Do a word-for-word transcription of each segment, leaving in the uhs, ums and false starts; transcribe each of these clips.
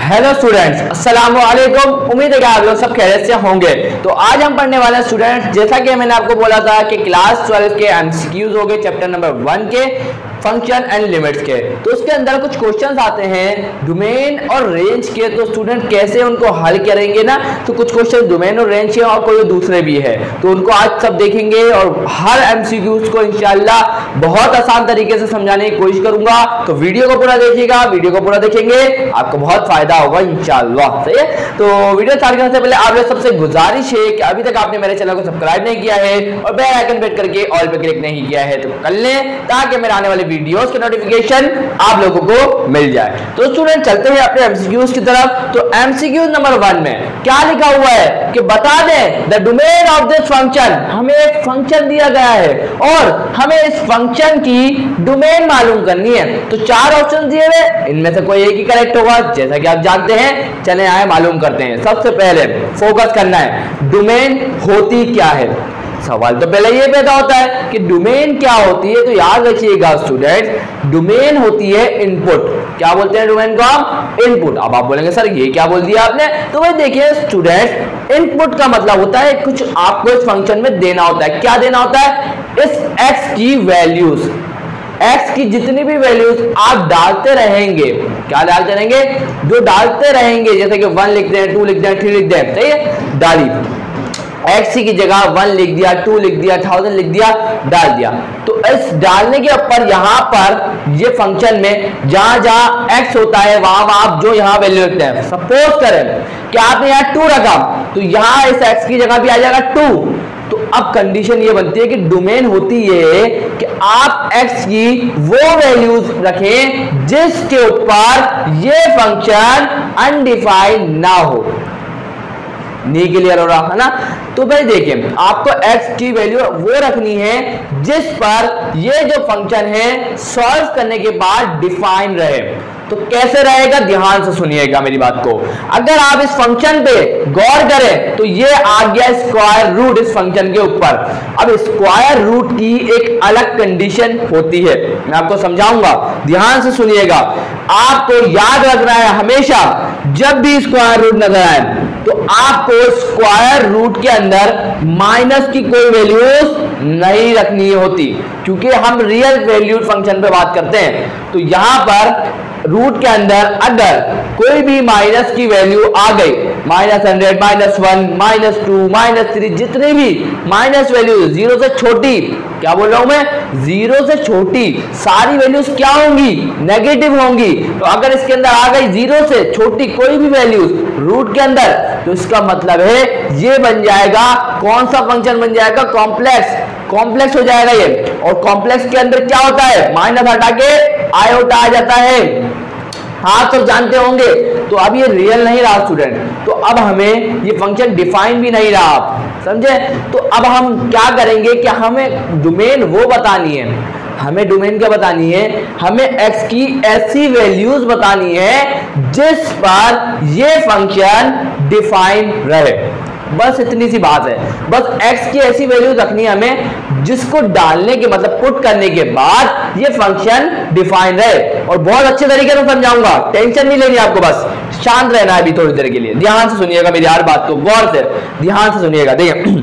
Hello students, अस्सलाम वालेकुम। उम्मीद है कि आप लोग सब खैरियत से होंगे। तो आज हम पढ़ने वाले स्टूडेंट्स, जैसा कि मैंने आपको बोला था कि क्लास ट्वेल्व के एमसीक्यूज हो गए चैप्टर नंबर वन के फंक्शन एंड लिमिट्स के। तो उसके अंदर कुछ क्वेश्चंस आते हैं डोमेन और रेंज के, तो स्टूडेंट कैसे उनको हल करेंगे ना। तो कुछ क्वेश्चन डोमेन और रेंज के और कोई दूसरे भी है, तो उनको आज सब देखेंगे और हर एमसीक्यूज को इंशाल्लाह बहुत आसान तरीके से समझाने की कोशिश करूंगा। तो वीडियो को पूरा देखिएगा, वीडियो को पूरा देखेंगे आपको बहुत फायदा होगा इंशाल्लाह। सही है। तो वीडियो स्टार्ट करने से पहले आप लोग सबसे गुजारिश है कि अभी तक आपने मेरे चैनल को सब्सक्राइब नहीं किया है और बेल आइकन पे करके ऑल पे क्लिक नहीं किया है तो कर लें, ताकि मेरे आने वाले वीडियोस के नोटिफिकेशन आप लोगों को मिल जाए। तो स्टूडेंट चलते हैं अपने एमसीक्यूज की तरफ। तो एमसीक्यू नंबर वन में क्या लिखा हुआ है कि बता दें the domain of this function. हमें एक फंक्शन दिया गया है और हमें इस फंक्शन की डोमेन मालूम करनी है। तो चार ऑप्शन दिए हुए, इनमें से कोई एक ही करेक्ट होगा जैसा कि आप जानते हैं। चले आए मालूम करते हैं। सबसे पहले फोकस करना है डोमेन होती क्या है। सवाल तो पहले ये पैदा होता है कि डोमेन क्या होती है। तो याद रखिएगा स्टूडेंट्स, डोमेन होती है इनपुट। क्या बोलते हैं डोमेन को हम? इनपुट। अब आप बोलेंगे सर ये क्या बोल दिया आपने। तो भाई देखिए स्टूडेंट, इनपुट का मतलब होता है कुछ आपको इस फंक्शन में देना होता है। क्या देना होता है? इस एक्स की वैल्यूज, एक्स की जितनी भी वैल्यूज आप डालते रहेंगे। क्या डालते रहेंगे? जो डालते रहेंगे, जैसे कि वन लिख दें, टू लिख दें, थ्री लिख दें। सही है। डाली एक्स की जगह वन लिख दिया, टू लिख दिया, थाउजेंड लिख दिया, डाल दिया। तो इस डालने के ऊपर यहाँ पर ये फंक्शन में जहां जहां एक्स होता है वहां वहां आप जो यहाँ वैल्यू लिखते हैं। सपोज करें कि आपने यहाँ टू रखा, तो यहाँ इस एक्स की जगह भी आ जाएगा टू। तो अब कंडीशन ये बनती है कि डोमेन होती है कि आप x की वो वैल्यूज रखें जिसके ऊपर ये फंक्शन अनडिफाइंड ना हो। नहीं क्लियर हो रहा है ना। तो भाई देखिए आपको x की वैल्यू वो रखनी है जिस पर ये जो फंक्शन है सॉल्व करने के बाद डिफाइन रहे। तो कैसे रहेगा? ध्यान से सुनिएगा मेरी बात को। अगर आप इस फंक्शन पे गौर करें तो ये आ गया स्क्वायर रूट इस फंक्शन के ऊपर। अब स्क्वायर रूट की एक अलग कंडीशन होती है, मैं आपको समझाऊंगा, ध्यान से सुनिएगा। आपको याद रखना है हमेशा जब भी स्क्वायर रूट नजर आए तो आपको स्क्वायर रूट के अंदर माइनस की कोई वैल्यूज नहीं रखनी होती, क्योंकि हम रियल वैल्यूड फंक्शन पे बात करते हैं। तो यहां पर रूट के अंदर अगर कोई भी माइनस की वैल्यू आ गई, minus hundred, minus one, minus two, minus three, जितनी भी माइनस वैल्यू जीरो से छोटी, क्या बोल रहा हूं मैं? जीरो से छोटी सारी वैल्यूज क्या होंगी? नेगेटिव होंगी। तो अगर इसके अंदर आ गई जीरो से छोटी कोई भी वैल्यूज रूट के अंदर, तो इसका मतलब है ये बन जाएगा, कौन सा फंक्शन बन जाएगा? कॉम्प्लेक्स। कॉम्प्लेक्स हो जाएगा ये। और कॉम्प्लेक्स के अंदर क्या होता है? माइनस हटा के आयोटा आ जाता है। हाँ तो जानते होंगे। तो अब ये रियल नहीं रहा स्टूडेंट, तो अब हमें ये फंक्शन डिफाइन भी नहीं रहा, आप समझे। तो अब हम क्या करेंगे कि हमें डोमेन वो बतानी है। हमें डोमेन क्या बतानी है? हमें x की ऐसी वैल्यूज बतानी है जिस पर ये फंक्शन डिफाइन रहे। बस इतनी सी बात है। बस x की ऐसी वैल्यू रखनी है हमें जिसको डालने के मतलब पुट करने के बाद ये फंक्शन डिफाइन रहे। और बहुत अच्छे तरीके से समझाऊंगा, टेंशन नहीं लेनी आपको, बस शांत रहना है अभी थोड़ी देर के लिए। ध्यान से सुनिएगा मेरी हर बात को, गौर से ध्यान से सुनिएगा। देखिए,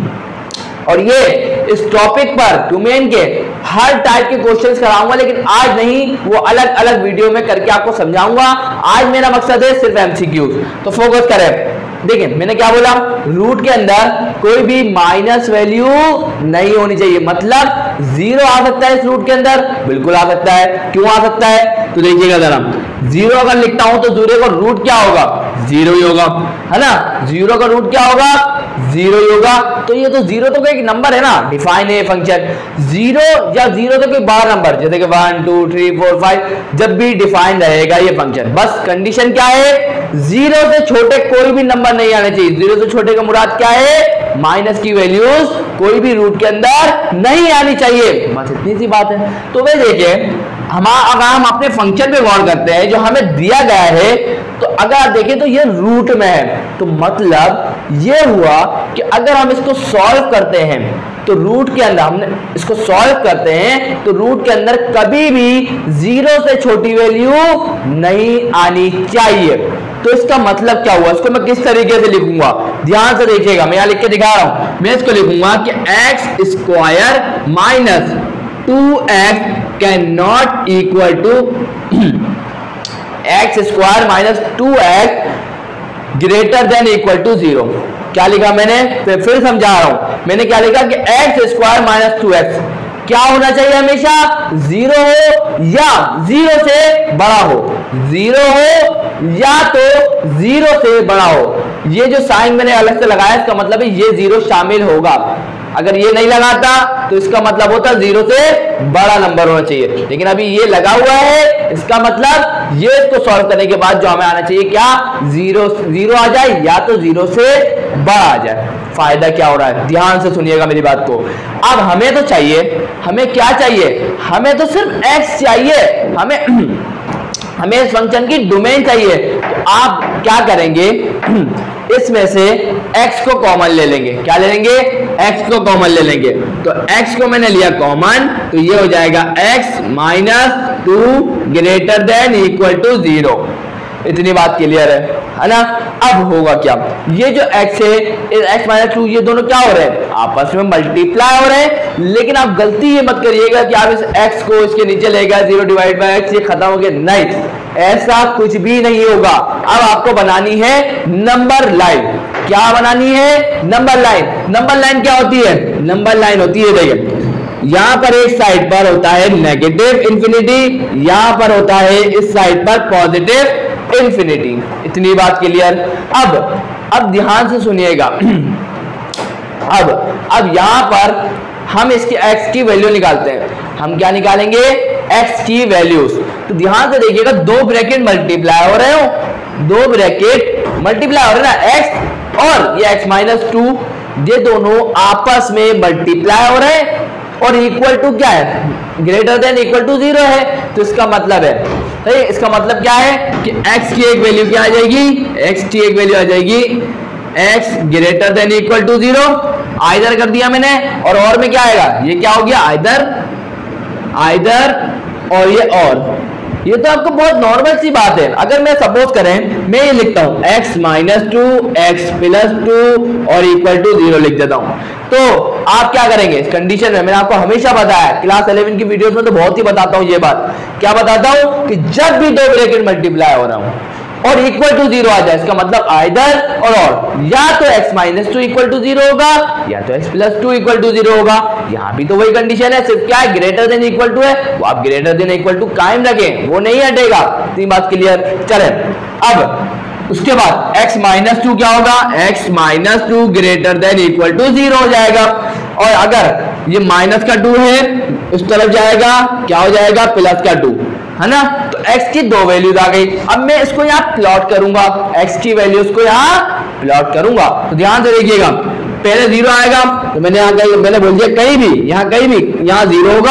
और ये इस टॉपिक पर डोमेन के हर टाइप के क्वेश्चंस कराऊंगा, लेकिन आज नहीं, वो अलग अलग वीडियो में करके आपको समझाऊंगा। आज मेरा मकसद है सिर्फ एमसीक्यू। तो फोकस करें। देखिए मैंने क्या बोला? रूट के अंदर कोई भी माइनस वैल्यू नहीं होनी चाहिए, मतलब जीरो आ सकता है इस रूट के अंदर, बिल्कुल आ सकता है। क्यों आ सकता है? तो देखिएगा जरा, जीरो अगर लिखता हूं तो जीरो का रूट क्या होगा? जीरो ही होगा, है ना। जीरो का रूट क्या होगा? जीरो ही होगा। तो ये तो जीरो तो कोई नंबर है ना, डिफाइन है फंक्शन। जीरो या जीरो तो कोई बार नंबर, जैसे कि one two three four five, जब भी डिफाइन रहेगा ये फंक्शन। बस कंडीशन क्या है? जीरो से छोटे कोई भी नंबर नहीं आने चाहिए। जीरो से छोटे का मुराद क्या है? माइनस की वैल्यूज कोई भी रूट के अंदर नहीं आनी चाहिए। बस इतनी सी बात है। तो वे देखिए, हम अगर हम अपने फंक्शन पे गौर करते हैं जो हमें दिया गया है, तो अगर आप देखें तो ये रूट में है। तो मतलब ये हुआ कि अगर हम इसको सॉल्व करते हैं तो रूट के अंदर हमने इसको सॉल्व करते हैं तो रूट के अंदर कभी भी जीरो से छोटी वैल्यू नहीं आनी चाहिए। तो इसका मतलब क्या हुआ, इसको मैं किस तरीके से लिखूंगा, ध्यान से देखिएगा, मैं यहाँ लिख के दिखा रहा हूं। मैं इसको लिखूंगा कि x square minus two x cannot equal to x square minus two x greater than equal to zero. क्या लिखा मैंने, फिर फिर समझा रहा हूं, मैंने क्या लिखा कि x square minus two x क्या होना चाहिए, हमेशा जीरो हो या जीरो से बड़ा हो, जीरो हो या तो जीरो से बड़ा हो। ये जो साइन मैंने अलग से लगाया इसका मतलब है ये जीरो शामिल होगा, अगर ये नहीं लगाता तो इसका मतलब होता जीरो से बड़ा नंबर होना चाहिए, लेकिन अभी ये लगा हुआ है, इसका मतलब ये इसको सॉल्व करने के बाद जो हमें आना चाहिए क्या, जीरो जीरो आ जाए या तो जीरो से बड़ा आ जाए। फायदा क्या हो रहा है, ध्यान से सुनिएगा मेरी बात को। अब हमें तो चाहिए, हमें क्या चाहिए, हमें तो सिर्फ एक्स चाहिए, हमें हमें इस फंक्शन की डोमेन चाहिए। तो आप क्या करेंगे, इसमें से x को कॉमन ले लेंगे, क्या ले लेंगे, x को कॉमन ले लेंगे। तो x को मैंने लिया कॉमन, तो ये हो जाएगा x minus two greater than equal to zero. इतनी बात क्लियर है, है ना। अब होगा क्या, ये जो x है, x माइनस टू, ये दोनों क्या हो रहे हैं, आपस में मल्टीप्लाई हो रहे हैं। लेकिन आप गलती ये मत करिएगा कि आप इस x को इसके नीचे ले गए, जीरो डिवाइड बाय x, ये खत्म हो गया, नहीं, ऐसा कुछ भी नहीं होगा। अब आपको बनानी है नंबर लाइन। क्या बनानी है, नंबर लाइन। नंबर लाइन क्या होती है, नंबर लाइन होती है, देखिए यहां पर एक साइड पर होता है नेगेटिव इंफिनिटी, यहां पर होता है इस साइड पर पॉजिटिव इंफिनिटी। इतनी बात क्लियर। अब अब ध्यान से सुनिएगा, अब अब यहां पर हम इसकी x की वैल्यू निकालते हैं। हम क्या निकालेंगे, x की वैल्यूज। तो ध्यान से देखिएगा, दो ब्रैकेट मल्टीप्लाई हो रहे हो, दो ब्रैकेट मल्टीप्लाई हो रहे ना, x और ये x माइनस टू, ये दोनों आपस में मल्टीप्लाई हो रहे हैं और इक्वल टू क्या है, greater than equal to zero है। तो इसका मतलब है, सही, इसका मतलब क्या है कि x की एक वैल्यू क्या आ जाएगी, x की एक वैल्यू आ जाएगी x greater than equal to zero, either कर दिया मैंने, और और में क्या आएगा, ये क्या हो गया, आइदर आइदर और ये और। ये तो आपको बहुत नॉर्मल सी बात है। अगर मैं सपोज करें, मैं ये लिखता हूं x minus two x plus two और इक्वल टू जीरो लिख देता हूं, तो आप क्या करेंगे इस कंडीशन में, मैंने आपको हमेशा बताया, क्लास इलेवन की वीडियोस में तो बहुत ही बताता हूं ये बात। क्या बताता हूं कि जब भी दो ब्रैकेट मल्टीप्लाई हो रहा हूं और इक्वल टू जीरो आ जाए, इसका मतलब आइदर और और, या तो x minus two equal to zero होगा या तो x plus two equal to zero होगा। यहाँ भी तो वही कंडीशन है, सिर्फ क्या है, ग्रेटर देन इक्वल टू है, वो आप ग्रेटर देन इक्वल टू कायम रखें, वो नहीं हटेगा। इतनी बात क्लियर। चले अब उसके बाद x माइनस टू क्या होगा, x minus two greater than equal to zero हो जाएगा। और अगर ये माइनस का टू है उस तरफ जाएगा, क्या हो जाएगा, प्लस का टू, है ना। तो x की दो वैल्यूज आ गई। अब मैं इसको यहाँ प्लॉट करूंगा, x की वैल्यूज को यहाँ प्लॉट करूंगा। तो ध्यान से देखिएगा, पहले जीरो आएगा, तो मैंने यहाँ कहीं मैंने बोल दिया कहीं भी, यहाँ कहीं भी यहाँ जीरो होगा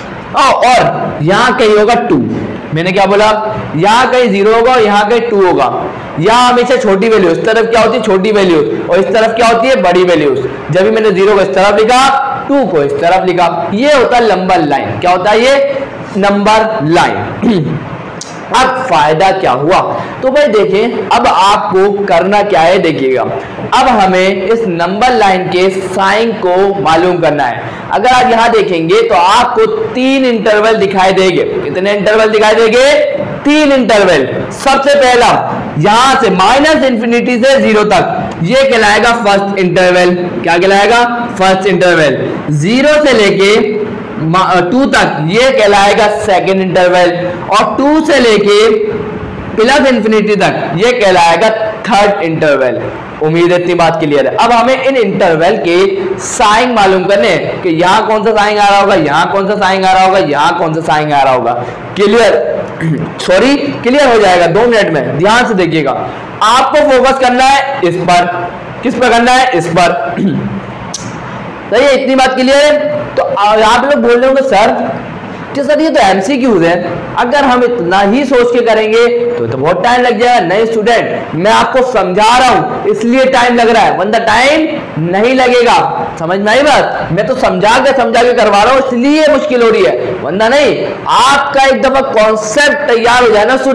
और यहाँ कहीं होगा टू। मैंने क्या बोला, यहाँ कहीं जीरो होगा और यहाँ कहीं टू होगा। यहाँ हमेशा छोटी वैल्यू, इस तरफ क्या होती है, छोटी वैल्यू, और इस तरफ क्या होती है, बड़ी वैल्यूज। जब भी मैंने जीरो को इस तरफ लिखा, टू को इस तरफ लिखा, ये होता है नंबर लाइन। क्या होता है ये, नंबर लाइन। अब फायदा क्या हुआ, तो भाई देखिए अब आपको करना क्या है, देखिएगा अब हमें इस नंबर लाइन के साइन को मालूम करना है। अगर आप यहां देखेंगे तो आपको तीन इंटरवल दिखाई देंगे। कितने इंटरवल दिखाई देंगे, तीन इंटरवल। सबसे पहला यहां से माइनस इंफिनिटी से जीरो तक, ये कहलाएगा फर्स्ट इंटरवल। क्या कहलाएगा, फर्स्ट इंटरवल। जीरो से लेके टू तक ये कहलाएगा सेकेंड इंटरवल, और टू से लेके प्लस इंफिनिटी तक ये कहलाएगा थर्ड इंटरवल। उम्मीद है इतनी बात क्लियर है। अब हमें इन इंटरवल के साइन मालूम करने कि यहाँ कौन सा साइन आ रहा होगा, यहाँ कौन सा साइन आ रहा होगा, यहाँ कौन सा साइन आ रहा होगा। क्लियर, सॉरी क्लियर हो जाएगा दो मिनट में। ध्यान से देखिएगा, आपको फोकस करना है इस पर। किस पर करना है, इस पर। सही है, इतनी बात क्लियर है। तो आप लोग बोल रहे होंगे सर कि सर ये तो एमसीक्यूज है, अगर हम इतना ही सोच के करेंगे तो तो बहुत टाइम लग जाएगा। नहीं स्टूडेंट, मैं आपको समझा रहा हूं इसलिए टाइम लग रहा है, वरना टाइम नहीं लगेगा। समझ में आई बात, मैं तो समझा के समझा के करवा रहा हूं इसलिए मुश्किल हो रही है, वरना नहीं। आपका एक दफा कॉन्सेप्ट तैयार हो जाए ना स्टूडेंट,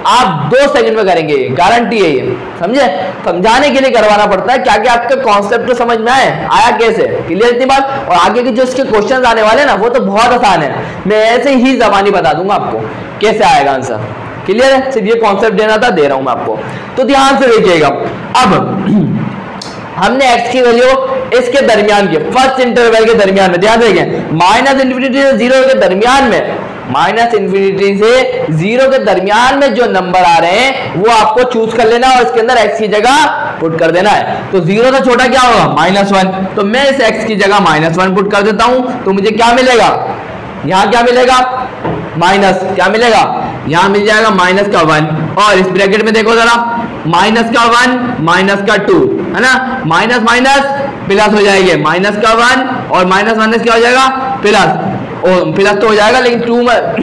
आप दो सेकंड में करेंगे, गारंटी है ये, समझे। समझाने के लिए करवाना पड़ता है क्या कि आपका कॉन्सेप्ट तो समझ में आए, आया कैसे, क्लियर इतनी बात। और आगे के जो इसके क्वेश्चन आने वाले ना वो तो बहुत आसान है, मैं ऐसे ही जबानी बता दूंगा आपको कैसे आएगा आंसर, क्लियर है। सिर्फ ये कॉन्सेप्ट देना था, दे रहा हूं मैं आपको, तो ध्यान से देखिएगा। अब हमने x की वैल्यू इसके दरमियान की, फर्स्ट इंटरवल के दरमियान में, ध्यान देखें, माइनस इंफिनिटी से जीरो के दरमियान में, माइनस इंफिनिटी से जीरो के दरमियान में जो नंबर आ रहे हैं वो आपको चूज कर लेना और इसके अंदर x की जगह पुट कर देना है। तो जीरो से छोटा क्या होगा, माइनस वन, तो मैं इस x की जगह माइनस वन पुट कर देता हूं, तो मुझे क्या मिलेगा, यहां क्या मिलेगा, माइनस, क्या मिलेगा, यहां मिल जाएगा माइनस का वन, और इस ब्रैकेट में देखो जरा, माइनस का वन माइनस का टू, है ना, माइनस माइनस प्लस हो जाएंगे, माइनस का वन और माइनस माइनस क्या हो जाएगा, प्लस, और प्लस तो हो जाएगा लेकिन टू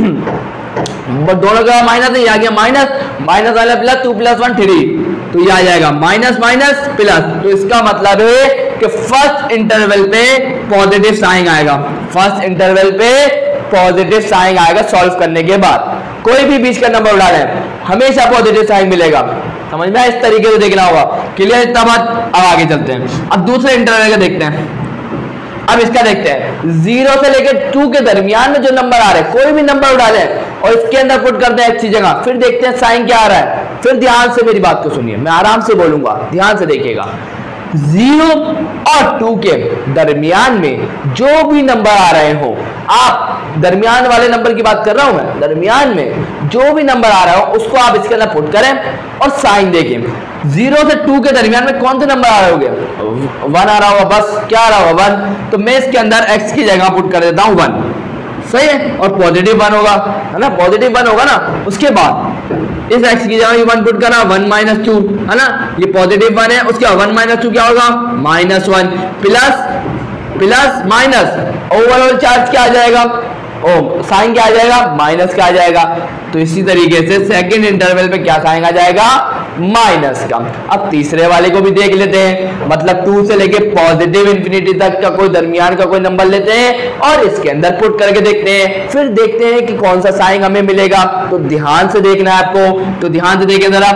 में दोनों का माइनस है, आ गया माइनस, माइनस वाला plus, two plus one three, तो ये आ जाएगा माइनस माइनस प्लस। तो इसका मतलब है कि फर्स्ट इंटरवल पे पॉजिटिव साइन आएगा, फर्स्ट इंटरवल पे पॉजिटिव साइन आएगा सॉल्व करने के बाद। कोई भी बीच का नंबर उठा लें हमेशा पॉजिटिव साइन मिलेगा, समझ में, इस तरीके से देखना होगा, क्लियर इतना बात। अब आगे चलते हैं, अब दूसरे इंटरवल का देखते हैं। अब इसका देखते हैं, जीरो से लेकर टू के दरमियान में जो नंबर आ रहे हैं, कोई भी नंबर उठा लें और इसके अंदर पुट करते हैं अच्छी जगह, फिर देखते हैं साइन क्या आ रहा है। फिर ध्यान से मेरी बात को सुनिए, मैं आराम से बोलूंगा, ध्यान से देखिएगा। जीरो और टू के दरमियान में जो भी नंबर आ रहे हो, आप दरमियान वाले नंबर की बात कर रहा हूं मैं, दरमियान में जो भी नंबर आ रहा हो उसको आप इसके अंदर पुट करें और साइन देखें। जीरो से टू के दरमियान में कौन से नंबर आ रहे होंगे, वन आ रहा होगा, बस क्या आ रहा होगा, वन, तो मैं इसके अंदर एक्स की जगह पुट कर देता हूं वन, सही है, और पॉजिटिव वन होगा, है ना, पॉजिटिव वन होगा ना। उसके बाद इस x की जगह वन पुट करना, वन माइनस टू, है ना, ये पॉजिटिव वन है, उसके बाद वन माइनस टू क्या होगा, minus one, plus plus minus, overall charge क्या आ जाएगा, ओ साइन क्या आ जाएगा, माइनस का आ जाएगा। तो इसी तरीके से सेकंड इंटरवल पे क्या साइन आ जाएगा, माइनस का। अब तीसरे वाले को भी देख लेते हैं, मतलब टू से लेके पॉजिटिव इंफिनिटी तक का कोई दरमियान का कोई नंबर लेते हैं और इसके अंदर पुट करके देखते हैं, फिर देखते हैं कि कौन सा साइन हमें मिलेगा। तो ध्यान से देखना है आपको, तो ध्यान से देखिए जरा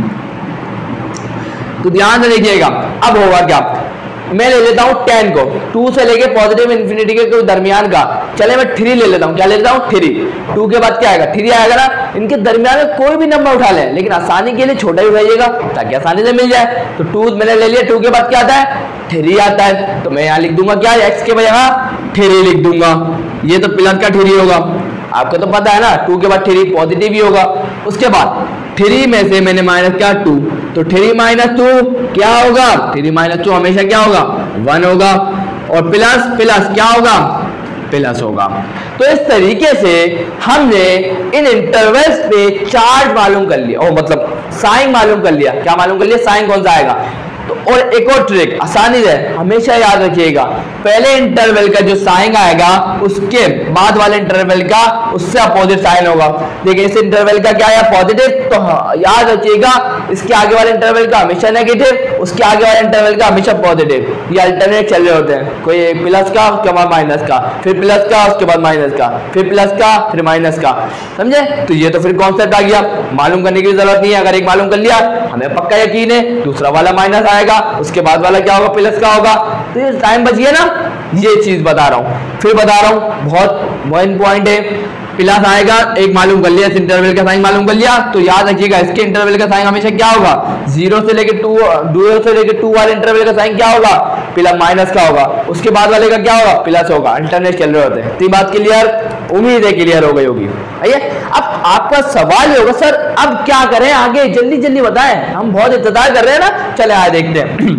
तो ध्यान से देखिएगा। अब होगा क्या, मैं ले लेता हूं टेन को, टू से लेके पॉजिटिव इंफिनिटी के कोई दरमियान का, चले मैं थ्री ले लेता हूं, क्या ले लेता हूं, थ्री, टू के बाद क्या आएगा, थ्री आएगा ना। इनके दरमियान में कोई भी नंबर उठा लें, लेकिन आसानी के लिए छोटा ही उठाइएगा ताकि आसानी से मिल जाए। तो टू मैंने ले लिया, टू के बाद क्या आता है, थ्री आता है, तो मैं यहाँ लिख दूंगा क्या, एक्स के बजाय थ्री लिख दूंगा, ये तो प्लस का थ्री होगा, आपको तो पता है ना, टू के बाद थ्री पॉजिटिव ही होगा। उसके बाद थ्री में से मैंने माइनस किया टू, तो थ्री माइनस टू क्या होगा, थ्री माइनस टू हमेशा क्या होगा, वन होगा, और प्लस प्लस क्या होगा, प्लस होगा। तो इस तरीके से हमने इन इंटरवल्स पे चार्ज मालूम कर लिया, और मतलब साइन मालूम कर लिया, क्या मालूम कर लिया, साइन कौन सा आएगा। तो और एक और ट्रिक आसानी से हमेशा याद रखिएगा, पहले इंटरवल का जो साइन आएगा उसके बाद वाले इंटरवल का उससे अपोजिट साइन होगा। देखिए इस इंटरवल का क्या है, पॉजिटिव, तो हाँ, याद रखिएगा इसके आगे वाले इंटरवल का हमेशा नेगेटिव, उसके आगे वाले इंटरवल का हमेशा पॉजिटिव, ये अल्टरनेट चल रहे होते हैं, कोई एक प्लस का उसके बाद माइनस का, फिर प्लस का उसके बाद माइनस का, फिर प्लस का फिर माइनस का, समझे। तो ये तो फिर कॉन्सेप्ट आ गया, मालूम करने की जरूरत नहीं है, अगर एक मालूम कर लिया हमें पक्का यकीन है दूसरा वाला माइनस आएगा, उसके बाद वाला क्या होगा, प्लस का होगा। तो ये टाइम बच गया ना, ये चीज बता रहा हूं, फिर बता रहा हूं, बहुत वन पॉइंट है, प्लस आएगा, एक मालूम कर लिया, इस इंटरवल का साइन मालूम कर लिया, तो याद रखिएगा इसके इंटरवल का साइन हमेशा क्या होगा, जीरो से लेके टू, जीरो से लेके टू वाले इंटरवल का साइन क्या होगा, प्लस माइनस का होगा, उसके बाद वाले का क्या होगा, प्लस होगा, अल्टरनेट चल रहे होते हैं। तो बात क्लियर, उम्मीद है क्लियर हो गई होगी। आइए अब आपका सवाल होगा, सर अब क्या करें आगे, जल्दी जल्दी बताएं, हम बहुत इंतजार कर रहे हैं ना, चले आए देखते हैं।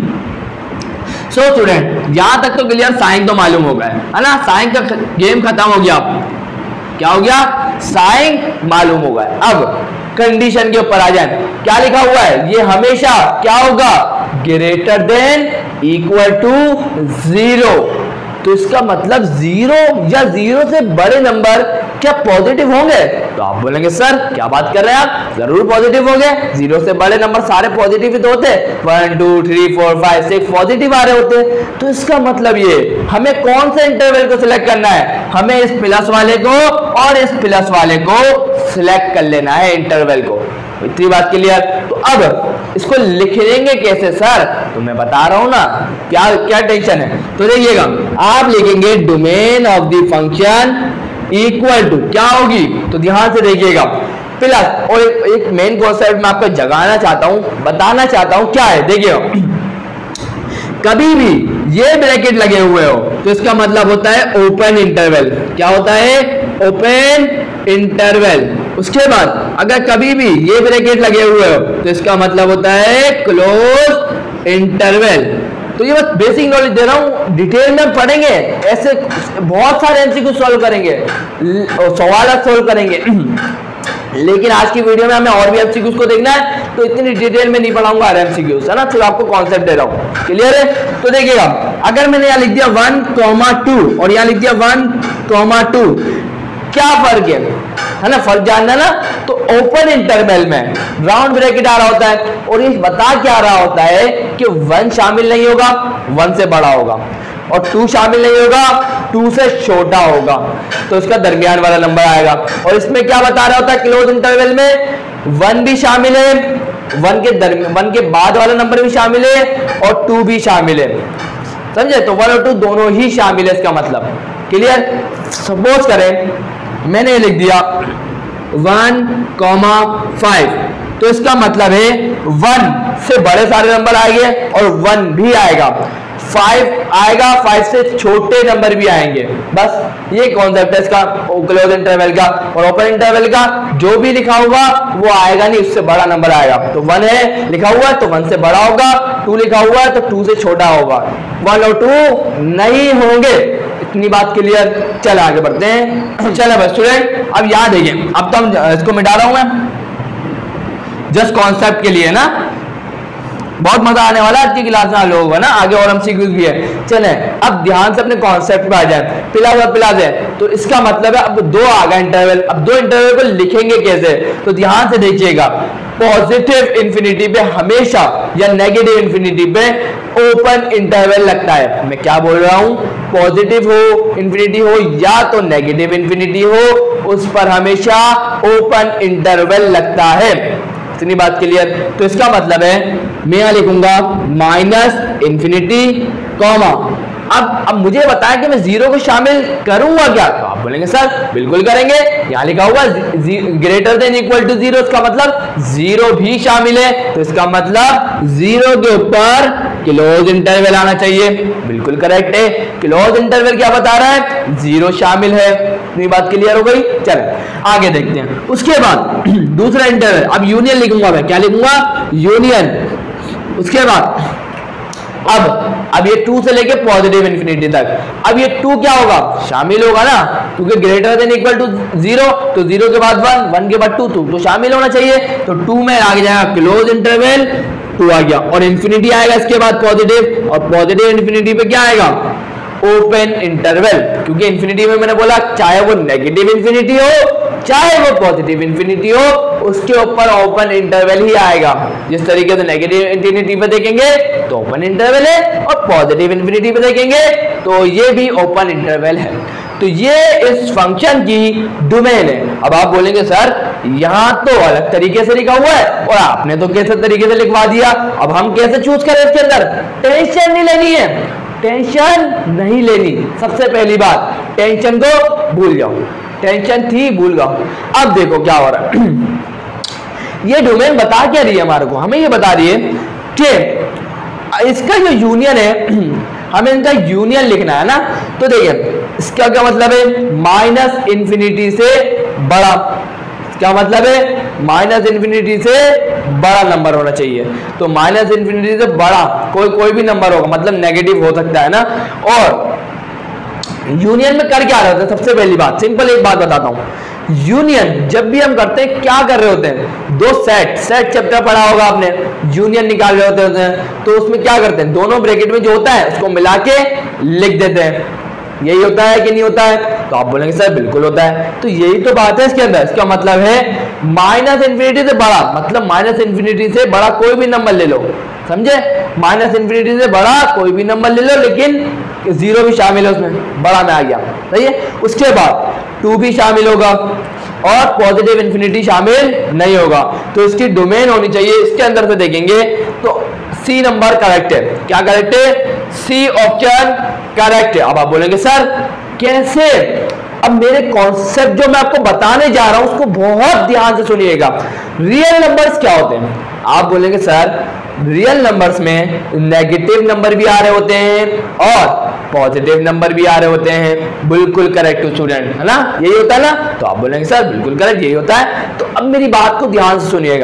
सो स्टूडेंट यहां तक तो क्लियर, साइन तो मालूम हो गया है ना, साइन का गेम खत्म हो गया, क्या हो गया, साइन मालूम होगा। अब कंडीशन के ऊपर आ जाए, क्या लिखा हुआ है, ये हमेशा क्या होगा, greater than equal to zero. तो इसका मतलब जीरो या जीरो से बड़े नंबर क्या पॉजिटिव होंगे, तो आप बोलेंगे सर क्या बात कर रहे हैं आप, जरूर पॉजिटिव होंगे, जीरो से बड़े नंबर सारे पॉजिटिव ही तो होते, one two three four five six positive आ रहे होते। तो इसका मतलब ये हमें कौन से इंटरवल को सिलेक्ट करना है, हमें इस प्लस वाले को और इस प्लस वाले को सिलेक्ट कर लेना है इंटरवल को। इतनी बात क्लियर। तो अब इसको लिखेंगे कैसे सर, तो मैं बता रहा हूं ना, क्या क्या टेंशन है। तो देखिएगा, आप लिखेंगे domain of the function equal to क्या होगी, तो ध्यान से देखिएगा प्लस, और एक, एक मेन कॉन्सेप्ट मैं आपको जगाना चाहता हूं, बताना चाहता हूं क्या है। देखिए कभी भी ये ब्रैकेट लगे हुए हो तो इसका मतलब होता है ओपन इंटरवल। क्या होता है, ओपन इंटरवल। उसके बाद अगर कभी भी ये ब्रैकेट लगे हुए हो तो इसका मतलब होता है क्लोज इंटरवल। तो ये बस बेसिक नॉलेज दे रहा हूं, डिटेल में पढ़ेंगे, ऐसे बहुत सारे एमसीक्यू सॉल्व करेंगे, सवाल सोल्व करेंगे लेकिन आज की वीडियो में हमें और भी एमसीक्यूज को देखना है, तो इतनी डिटेल में नहीं पढ़ाऊंगा हर एमसीक्यूज, है ना, सिर्फ आपको कॉन्सेप्ट दे रहा हूं। क्लियर है। तो देखिएगा, अगर मैंने यहाँ लिख दिया वन कॉमा टू और यहाँ लिख दिया वन कॉमा टू, क्या फर्क है, है ना, फर्क जानना ना। तो ओपन इंटरवल में राउंड ब्रैकेट आ रहा होता है और ये बता क्या रहा होता है कि वन शामिल नहीं होगा, वन से बड़ा होगा, और टू शामिल नहीं होगा, टू से छोटा होगा, तो इसका दरमियान वाला नंबर आएगा। और इसमें क्या बता रहा होता है, क्लोज इंटरवल में वन भी शामिल है, वन के दरमियान, वन के बाद वाला नंबर भी शामिल है और टू भी शामिल है, समझे। तो वन और टू दोनों ही शामिल है, इसका मतलब क्लियर। सपोज करें मैंने लिख दिया वन कॉमा फाइव, तो इसका मतलब है वन से बड़े सारे नंबर आएंगे और वन भी आएगा, फाइव आएगा, फाइव से छोटे नंबर भी आएंगे। बस ये कॉन्सेप्ट है इसका क्लोज इंटरवल का। और ओपन इंटरवल का जो भी लिखा होगा वो आएगा नहीं, उससे बड़ा नंबर आएगा। तो वन है लिखा हुआ है तो वन से बड़ा होगा, टू लिखा हुआ है तो टू से छोटा होगा, वन और टू नहीं होंगे। इतनी बात क्लियर। चल आगे बढ़ते हैं। चलो बस स्टूडेंट, अब याद है, अब तो हम इसको मिटा रहा हूं मैं जस्ट कॉन्सेप्ट के लिए ना, बहुत मजा आने वाला आज की क्लास में आप लोगों को ना, आगे और एमसीक्यूज भी है। चले अब ध्यान से अपने कॉन्सेप्ट पे आ जाए। पिलाज और पिलाज है तो इसका मतलब है अब दो आ गए इंटरवल, अब दो इंटरवल को लिखेंगे कैसे, तो ध्यान से देखिएगा। पॉजिटिव इंफिनिटी पे हमेशा या नेगेटिव इंफिनिटी पे ओपन इंटरवल लगता है। मैं क्या बोल रहा हूं, पॉजिटिव हो इंफिनिटी हो या तो नेगेटिव इंफिनिटी हो, उस पर हमेशा ओपन इंटरवल लगता है। इतनी बात क्लियर। तो इसका मतलब है मैं यहां लिखूंगा माइनस इंफिनिटी कॉमा, अब अब मुझे बताया कि मैं जीरो को शामिल करूंगा क्या, तो आप बोलेंगे सर बिल्कुल करेंगे, यहां लिखा हुआ greater than equal to zero, इसका मतलब जीरो भी शामिल है, तो इसका मतलब जीरो के ऊपर क्लोज इंटरवल आना चाहिए। बिल्कुल करेक्ट है। क्लोज इंटरवल क्या बता रहा है, जीरो शामिल है। इतनी बात क्लियर हो गई। चलो आगे देखते हैं। उसके बाद दूसरा इंटरवल, अब यूनियन लिखूंगा मैं, क्या लिखूंगा, यूनियन। उसके बाद अब अब ये टू से लेके पॉजिटिव इंफिनिटी तक, अब ये टू क्या होगा, शामिल होगा ना, क्योंकि greater than equal to zero, तो जीरो के बाद वन, वन के बाद टू, टू तो शामिल होना चाहिए। तो टू में आ जाएगा क्लोज इंटरवल, टू आ गया, और इंफिनिटी आएगा इसके बाद पॉजिटिव, और पॉजिटिव इंफिनिटी पे क्या आएगा, ओपन इंटरवल। क्योंकि इंफिनिटी में मैंने बोला चाहे वो नेगेटिव इंफिनिटी हो चाहे वो पॉजिटिव इंफिनिटी हो, उसके ऊपर ओपन इंटरवल ही आएगा। जिस तरीके से नेगेटिव इंफिनिटी पे देखेंगे तो ओपन इंटरवल है, और पॉजिटिव इंफिनिटी पे देखेंगे तो ये भी ओपन इंटरवल है। तो ये इस फंक्शन की डोमेन है। अब आप बोलेंगे सर यहाँ तो अलग तरीके से लिखा हुआ है और आपने तो कैसे तरीके से लिखवा दिया, अब हम कैसे चूज करें इसके अंदर। टेंशन नहीं लेनी है, टेंशन नहीं लेनी। सबसे पहली बात, टेंशन को भूल जाओ, टेंशन थी भूल जाओ। अब देखो क्या हो रहा है। ये डोमेन बता क्या रही है हमारे को, हमें ये बता रही है कि इसका जो यूनियन है हमें इनका यूनियन लिखना है ना। तो देखिए इसका क्या मतलब है, माइनस इंफिनिटी से बड़ा, क्या मतलब है, माइनस इंफिनिटी से बड़ा नंबर होना चाहिए। तो माइनस इंफिनिटी से बड़ा कोई कोई भी नंबर होगा, मतलब नेगेटिव हो सकता है ना। और यूनियन में कर क्या रहे होते हैं, सबसे पहली बात सिंपल एक बात बताता हूं। यूनियन जब भी हम करते हैं क्या कर रहे होते हैं, दो सेट सेट चैप्टर पढ़ा होगा आपने, यूनियन निकाल रहे होते हैं। तो उसमें क्या करते हैं, दोनों ब्रैकेट में जो होता है उसको मिला के लिख देते हैं। यही होता है कि नहीं होता है, तो आप बोलेंगे सर बिल्कुल होता है। तो यही तो बात है इसके अंदर। इसका मतलब है माइनस इंफिनिटी से बड़ा, मतलब माइनस इंफिनिटी से बड़ा कोई भी नंबर ले लो, समझे, माइनस इंफिनिटी से बड़ा कोई भी नंबर ले लो, लेकिन जीरो भी शामिल है उसमें, बड़ा में आ गया, सही है। उसके बाद टू भी शामिल होगा, और पॉजिटिव इंफिनिटी शामिल नहीं होगा। तो इसकी डोमेन होनी चाहिए, इसके अंदर से देखेंगे तो सी नंबर करेक्ट है। क्या करेक्ट है? सी ऑप्शन करेक्ट है। अब आप बोलेंगे सर कैसे? अब मेरे कॉन्सेप्ट जो मैं आपको बताने जा रहा हूं उसको बहुत ध्यान से सुनिएगा। रियल नंबर्स क्या होते हैं? आप बोलेंगे सर रियल नंबर्स में नेगेटिव नंबर भी आ रहे होते हैं और पॉजिटिव नंबर भी आ रहे होते हैं। बिल्कुल करेक्ट स्टूडेंट, है ना? यही होता है ना? तो आप बोलेंगे सर बिल्कुल करेक्ट, यही होता है। तो अब मेरी बात को ध्यान से सुनिएगा।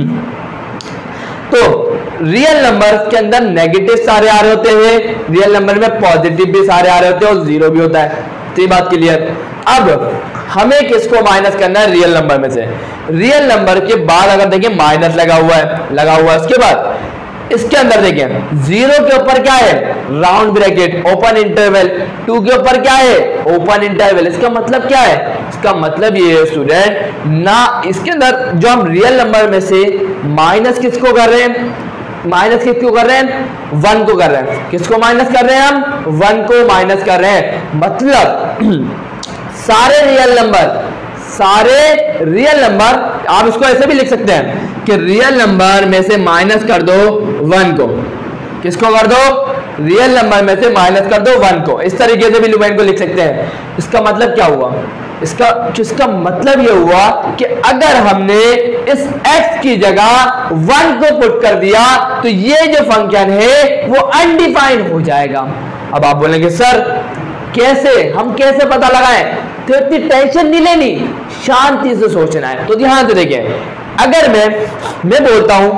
तो रियल नंबर के अंदर नेगेटिव सारे आ रहे होते हैं, रियल नंबर में पॉजिटिव भी सारे आ रहे होते हैं और जीरो भी होता है। तो ये बात क्लियर। अब हमें किसको माइनस करना है? रियल नंबर में से। रियल नंबर के बाद अगर देखिए माइनस लगा हुआ है, लगा हुआ है, उसके बाद इसके अंदर देखिए जीरो के ऊपर क्या है? Round bracket, open interval. Two के ऊपर क्या है? Open interval. इसका मतलब क्या है? इसका मतलब ये है स्टूडेंट ना, इसके अंदर जो हम रियल नंबर में से माइनस किसको कर रहे हैं? माइनस किसको कर रहे हैं? वन को कर रहे हैं। किसको माइनस कर रहे हैं? हम वन को माइनस कर रहे हैं। मतलब सारे रियल नंबर, सारे रियल नंबर, आप इसको ऐसे भी लिख सकते हैं कि रियल नंबर में से माइनस कर दो वन को। किसको कर दो? रियल नंबर में से माइनस कर दो वन को। इस तरीके से भी लुमेन को लिख सकते हैं। इसका मतलब क्या हुआ? इसका इसका मतलब ये हुआ कि अगर हमने इस x की जगह वन को पुट कर दिया तो ये जो फंक्शन है वो अनडिफाइंड हो जाएगा। अब आप बोलेंगे सर कैसे? हम कैसे पता लगाएं? तो इतनी टेंशन नहीं लेनी, शांति से सोचना है। तो ध्यान से देखिए, अगर मैं मैं बोलता हूं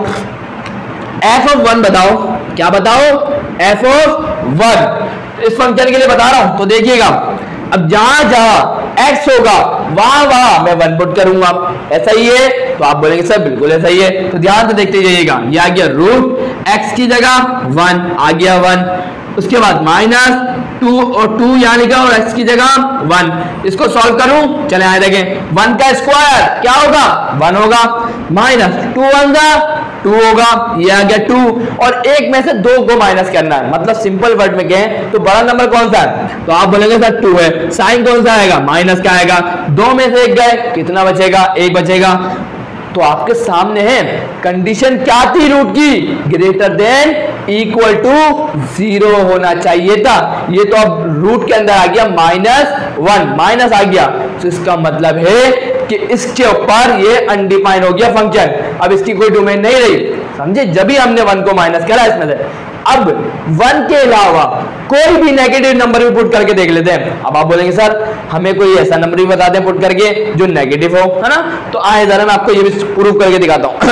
एफ ऑफ वन बताओ, क्या बताओ? F of one. इस फंक्शन के लिए बता रहा हूं तो देखिएगा, अब जहां जहां x होगा वहां वहां मैं वन पुट करूंगा। ऐसा ही है? तो आप बोलेंगे सर बिल्कुल ऐसा ही है। तो ध्यान से देखते जाइएगा, ये आ गया रूट x की जगह वन, आ गया वन। उसके बाद माइनस टू और टू यहाँ लिखा और x की जगह वन। इसको सॉल्व करूं, चले आए देखें, वन का स्क्वायर क्या होगा? वन होगा। माइनस टू वन का टू होगा, ये आ गया टू। और एक में से दो को माइनस करना है, मतलब सिंपल वर्ड में कहें तो बड़ा नंबर कौन सा है? तो आप बोलेंगे सर टू है। साइन कौन सा आएगा? माइनस का आएगा। दो में से एक गए, कितना बचेगा? एक बचेगा। तो आपके सामने है कंडीशन क्या थी रूट की? Greater than equal to zero होना चाहिए था। ये तो अब रूट के अंदर आ गया माइनस वन, माइनस आ गया। तो इसका मतलब है कि इसके ऊपर ये अनडिफाइन हो गया फंक्शन। अब इसकी कोई डोमेन नहीं रही, समझे? जब भी हमने वन को माइनस करा इसमें से। अब वन के अलावा कोई भी नेगेटिव नंबर भी पुट करके देख लेते हैं। अब आप बोलेंगे सर हमें कोई ऐसा नंबर भी बता दें पुट करके जो नेगेटिव हो, है ना? तो आए जरा मैं आपको ये भी प्रूव करके दिखाता हूं।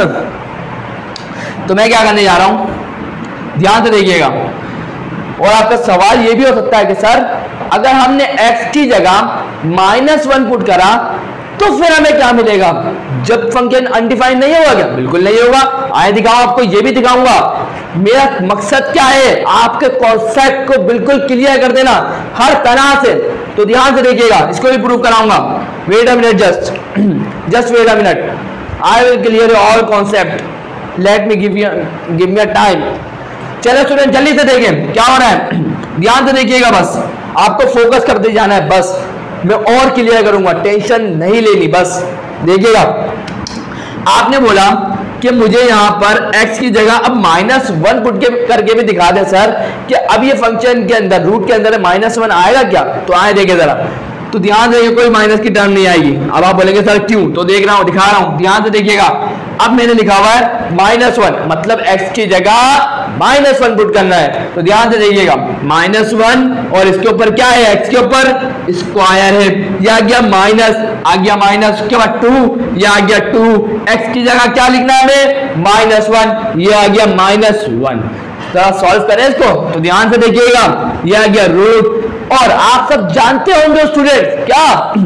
तो मैं क्या करने जा रहा हूं, ध्यान से देखिएगा। और आपका सवाल ये भी हो सकता है कि सर अगर हमने x की जगह माइनस वन पुट करा तो फिर हमें क्या मिलेगा? जब फंक्शन अनडिफाइंड नहीं होगा क्या? बिल्कुल नहीं होगा। आए दिखाओ, आपको ये भी दिखाऊंगा। मेरा मकसद क्या है? आपके कॉन्सेप्ट को बिल्कुल क्लियर कर देना हर तरह से। तो ध्यान से देखिएगा, इसको भी प्रूव कराऊंगा। Wait a minute, just just wait a minute, I will clear all concept. Let me give you give me a time. चलो स्टूडेंट जल्दी से देखें क्या हो रहा है। ध्यान से देखिएगा, बस आपको फोकस करते जाना है। बस मैं और क्लियर करूंगा, टेंशन नहीं लेनी। बस देखिएगा, आपने बोला कि मुझे यहां पर x की जगह अब माइनस वन पुट के करके भी दिखा दे सर कि अब ये फंक्शन के अंदर रूट के अंदर माइनस वन आएगा क्या? तो आए देखे जरा। तो ध्यान से, कोई माइनस की टर्म नहीं आएगी। अब आप बोलेंगे सर क्यों? तो देख रहा हूं, दिखा रहा हूं, ध्यान से देखिएगा। अब मैंने लिखा हुआ है माइनस वन, मतलब x की जगह माइनस वन पुट करना है। तो ध्यान से देखिएगा, माइनस वन और इसके ऊपर क्या है? x के ऊपर स्क्वायर है। यह आ गया माइनस, आ गया माइनस, उसके बाद टू, यह आ गया टू। x की जगह क्या लिखना है हमें? माइनस वन, यह आ गया माइनस वन। जरा सॉल्व करें इसको। तो ध्यान से देखिएगा, यह आ गया रूट। और आप सब जानते होंगे स्टूडेंट क्या,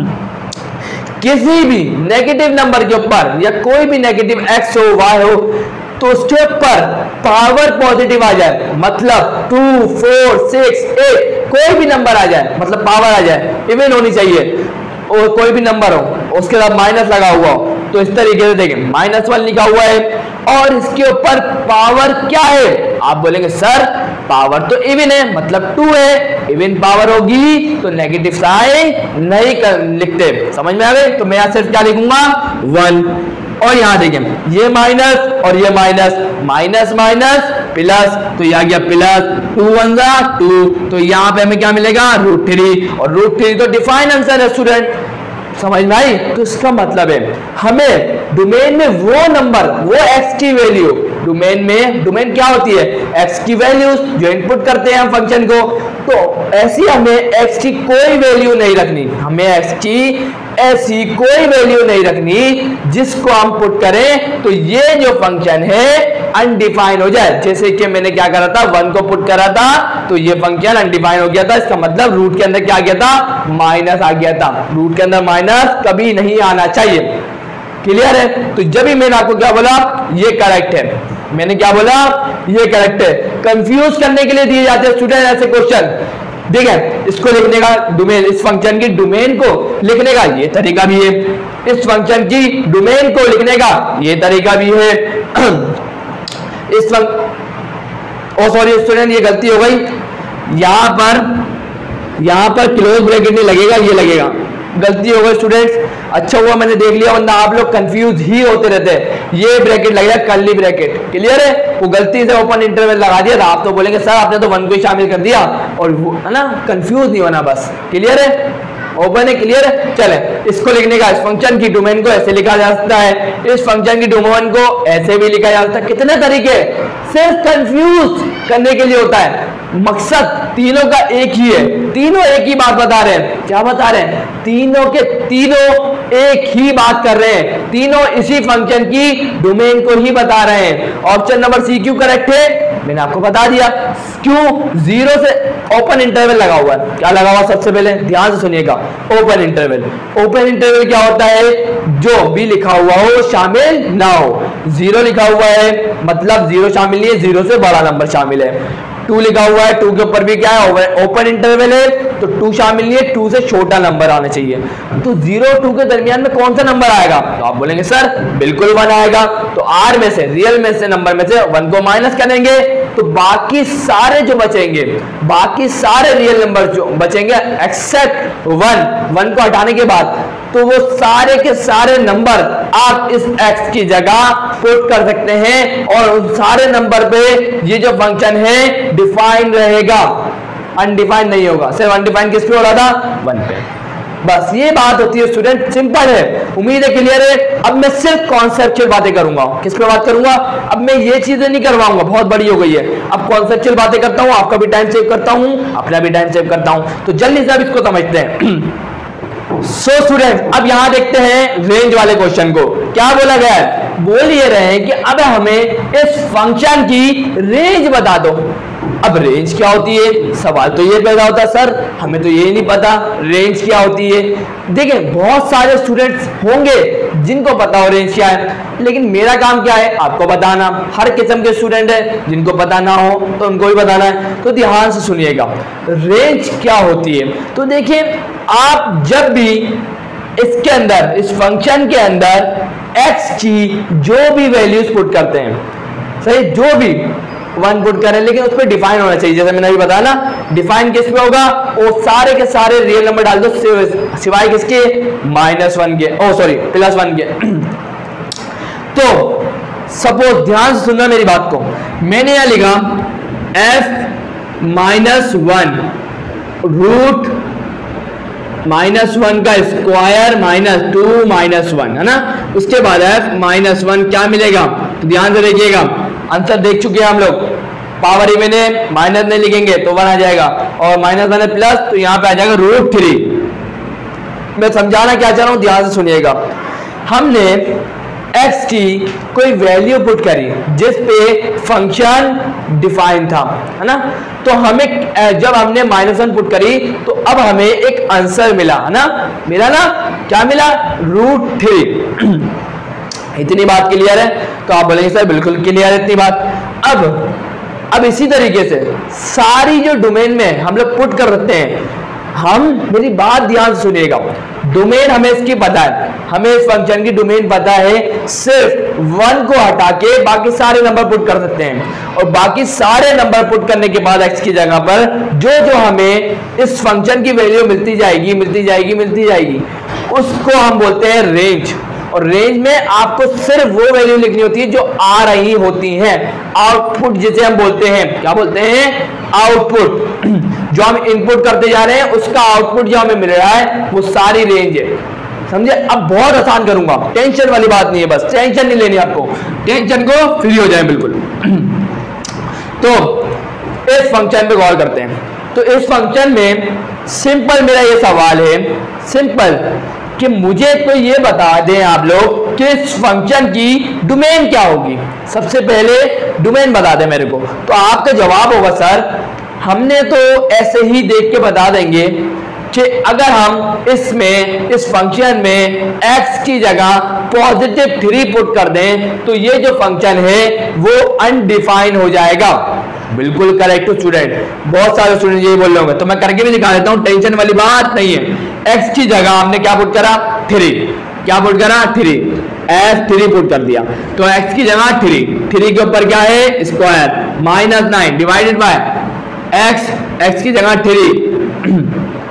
किसी भी नेगेटिव नंबर के ऊपर या कोई भी नेगेटिव x हो y हो तो उसके ऊपर पावर पॉजिटिव आ जाए, मतलब टू फोर सिक्स एट कोई भी नंबर आ जाए, मतलब पावर आ जाए, इवन होनी चाहिए, और कोई भी नंबर हो उसके बाद माइनस लगा हुआ हो, तो इस तरीके से देखें माइनस वन लिखा हुआ है और इसके ऊपर पावर क्या है, आप बोलेंगे सर पावर तो इवन है, मतलब टू है, इवन पावर होगी तो नेगेटिव साइन नहीं कर लिखते, समझ में आ गए। तो मैं यहाँ सिर्फ क्या लिखूंगा वन, और यहाँ देखें ये माइनस और ये माइनस, माइनस माइनस प्लस, तो ये आ गया प्लस, टू वन जा टू, तो यहाँ पे हमें क्या मिलेगा रूट थ्री, और रूट थ्री तो डिफाइन आंसर है स्टूडेंट, समझ में आई। तो इसका मतलब है हमें डोमेन में वो नंबर, वो एक्स की वैल्यू, डोमेन में डोमेन क्या होती है एक्स की वैल्यूज जो इनपुट करते हैं हम फंक्शन को, तो ऐसी हमें एक्स की कोई वैल्यू नहीं रखनी, हमें एक्स की ऐसी कोई वैल्यू नहीं रखनी जिसको हम पुट करें तो ये जो फंक्शन है अनडिफाइन हो जाए। जैसे कि मैंने क्या करा था, वन को पुट करा था तो ये फंक्शन अनडिफाइन हो गया था, इसका मतलब रूट के अंदर क्या आ गया था, माइनस आ गया था। रूट के अंदर माइनस कभी नहीं आना चाहिए, क्लियर है। तो जब भी मैंने आपको क्या बोला, ये करेक्ट है, मैंने क्या बोला ये करेक्ट है। कंफ्यूज करने के लिए दिए जाते हैं स्टूडेंट ऐसे क्वेश्चन, ठीक है। इसको लिखने का डोमेन, इस फंक्शन की डोमेन को लिखने का ये तरीका भी है, इस फंक्शन की डोमेन को लिखने का ये तरीका भी है। इस फंक्शन, ओ सॉरी स्टूडेंट ये गलती हो गई, यहां पर यहां पर क्लोज ब्रैकेट नहीं लगेगा, ये लगेगा, गलती हो गई स्टूडेंट्स। अच्छा हुआ मैंने देख लिया, वरना आप लोग कंफ्यूज ही होते रहते हैं। ये ब्रैकेट लगेगा कर्ली ब्रैकेट, क्लियर है। वो गलती से ओपन इंटरवल लगा दिया था, आप तो बोलेंगे सर आपने तो वन को ही शामिल कर दिया, और वो है ना, कंफ्यूज नहीं होना बस, क्लियर है, ओपन है, क्लियर है। चले इसको लिखने का, इस फंक्शन की डोमेन को ऐसे लिखा जा सकता है, इस फंक्शन की डोमेन को ऐसे भी लिखा जा सकता है। कितने तरीके, सिर्फ कंफ्यूज करने के लिए होता है, मकसद तीनों का एक ही है, तीनों एक ही बात बता रहे हैं। क्या बता रहे हैं, तीनों के तीनों एक ही बात कर रहे हैं, तीनों इसी फंक्शन की डोमेन को ही बता रहे हैं। ऑप्शन नंबर सी क्यों करेक्ट है, मैंने आपको बता दिया। क्यों, जीरो से ओपन इंटरवल लगा हुआ है, क्या लगा हुआ, सबसे पहले ध्यान से सुनिएगा, ओपन इंटरवल। ओपन इंटरवल क्या होता है, जो भी लिखा हुआ हो शामिल ना हो। जीरो लिखा हुआ है मतलब जीरो शामिल नहीं है, जीरो से बड़ा नंबर शामिल है। टू लिखा हुआ है, टू के ऊपर भी क्या है, ओपन इंटरवल है, तो टू शामिल नहीं है, टू से छोटा नंबर आना चाहिए। तो जीरो टू के दरमियान में कौन सा नंबर आएगा, तो आप बोलेंगे सर बिल्कुल वन आएगा। तो आर में से, रियल में से नंबर में से वन को माइनस करेंगे तो बाकी सारे जो बचेंगे, बाकी सारे रियल नंबर जो बचेंगे एक्सेप्ट वन, वन को हटाने के बाद, तो वो सारे के सारे नंबर आप इस x की जगह पुट कर सकते हैं, और उन सारे नंबर पे ये जो फंक्शन है डिफाइन रहेगा, अनडिफाइंड नहीं होगा। सिर्फ अनडिफाइंड किस पे हो रहा था, वन पे। बस ये बात होती है स्टूडेंट, सिंपल है, उम्मीद है क्लियर है। अब मैं सिर्फ कॉन्सेप्चुअल बातें करूंगा, किस पे बात करूंगा, अब मैं ये चीजें नहीं करवाऊंगा, बहुत बड़ी हो गई है। अब कॉन्सेप्चुअल बातें करता हूं, आपका भी टाइम सेव करता हूं, अपना भी टाइम सेव करता हूं, तो जल्दी से अब इसको समझते हैं। सो so, स्टूडेंट अब यहां देखते हैं रेंज वाले क्वेश्चन को, क्या बोला गया है, बोल ये रहे हैं कि अब हमें इस फंक्शन की रेंज बता दो। अब रेंज क्या होती है, सवाल तो ये पैदा होता है सर हमें तो ये नहीं पता रेंज क्या होती है। देखिए बहुत सारे स्टूडेंट्स होंगे जिनको पता हो रेंज क्या है, लेकिन मेरा काम क्या है आपको बताना। हर किस्म के स्टूडेंट है जिनको पता ना हो तो उनको भी बताना है, तो ध्यान से सुनिएगा रेंज क्या होती है। तो देखिए आप जब भी इसके अंदर, इस फंक्शन के अंदर x की जो भी वैल्यूज पुट करते हैं, सही, जो भी वन पुट करें, लेकिन उस पर डिफाइन होना चाहिए। जैसे मैंने अभी बताया ना, डिफाइन किस पे होगा, वो सारे के सारे रियल नंबर डाल दो सिवाय किसके, माइनस वन के, ओ सॉरी प्लस वन के। तो सपोज ध्यान से सुनना मेरी बात को, मैंने यहां लिखा f minus one root minus one का square minus two minus one, है ना। उसके बाद f माइनस वन क्या मिलेगा, तो ध्यान से देखिएगा, आंसर देख चुके हैं हम लोग, पावर इवन है, माइनस नहीं लिखेंगे तो वन आ जाएगा, और माइनस वन है प्लस तो यहाँ पे आ जाएगा रूट थ्री। मैं समझाना क्या चाह रहा हूँ, ध्यान से सुनिएगा। हमने x की कोई वैल्यू पुट करी जिस पे फंक्शन डिफाइन था, है ना। तो हमें जब हमने माइनस वन पुट करी तो अब हमें एक आंसर मिला, है ना, मिला ना, क्या मिला, रूट थ्री। इतनी बात क्लियर है, तो आप बोलेंगे सर बिल्कुल क्लियर है इतनी बात। अब अब इसी तरीके से सारी जो डोमेन में हम लोग पुट कर रखते हैं, हम मेरी बात ध्यान से सुनिएगा, डोमेन हमें इसकी पता है, हमें इस फंक्शन की डोमेन पता है, सिर्फ वन को हटा के बाकी सारे नंबर पुट कर सकते हैं और बाकी सारे नंबर पुट करने के बाद एक्स की जगह पर जो जो हमें इस फंक्शन की वैल्यू मिलती जाएगी मिलती जाएगी मिलती जाएगी उसको हम बोलते हैं रेंज। और रेंज में आपको सिर्फ वो वैल्यू लिखनी होती है जो आ रही होती हैं, आउटपुट जिसे हम बोलते हैं, क्या बोलते हैं, आउटपुट। जो हम इनपुट करते जा रहे हैं उसका आउटपुट जो हमें मिल रहा है वो सारी रेंज है, समझे। अब बहुत आसान करूंगा, टेंशन वाली बात नहीं है, बस टेंशन नहीं लेनी आपको, टेंशन को फ्री हो जाए बिल्कुल। तो इस फंक्शन पे गौर करते हैं। तो इस फंक्शन में सिंपल मेरा ये सवाल है, सिंपल, कि मुझे तो ये बता दें आप लोग कि इस फंक्शन की डोमेन क्या होगी। सबसे पहले डोमेन बता दें मेरे को। तो आपका जवाब होगा सर हमने तो ऐसे ही देख के बता देंगे कि अगर हम इसमें इस फंक्शन में x की जगह पॉजिटिव थ्री पुट कर दें तो ये जो फंक्शन है वो अनडिफाइन हो जाएगा। बिल्कुल करेक्ट स्टूडेंट, बहुत सारे स्टूडेंट यही बोल रहे होंगे, तो मैं करके भी दिखा देता हूं, टेंशन वाली बात नहीं है। x की जगह हमने क्या पुट करा, थ्री, क्या पुट करा, थ्री, एफ थ्री पुट कर दिया, तो x की जगह थ्री, थ्री के ऊपर क्या है, square, minus nine divided by x, x की जगह थ्री,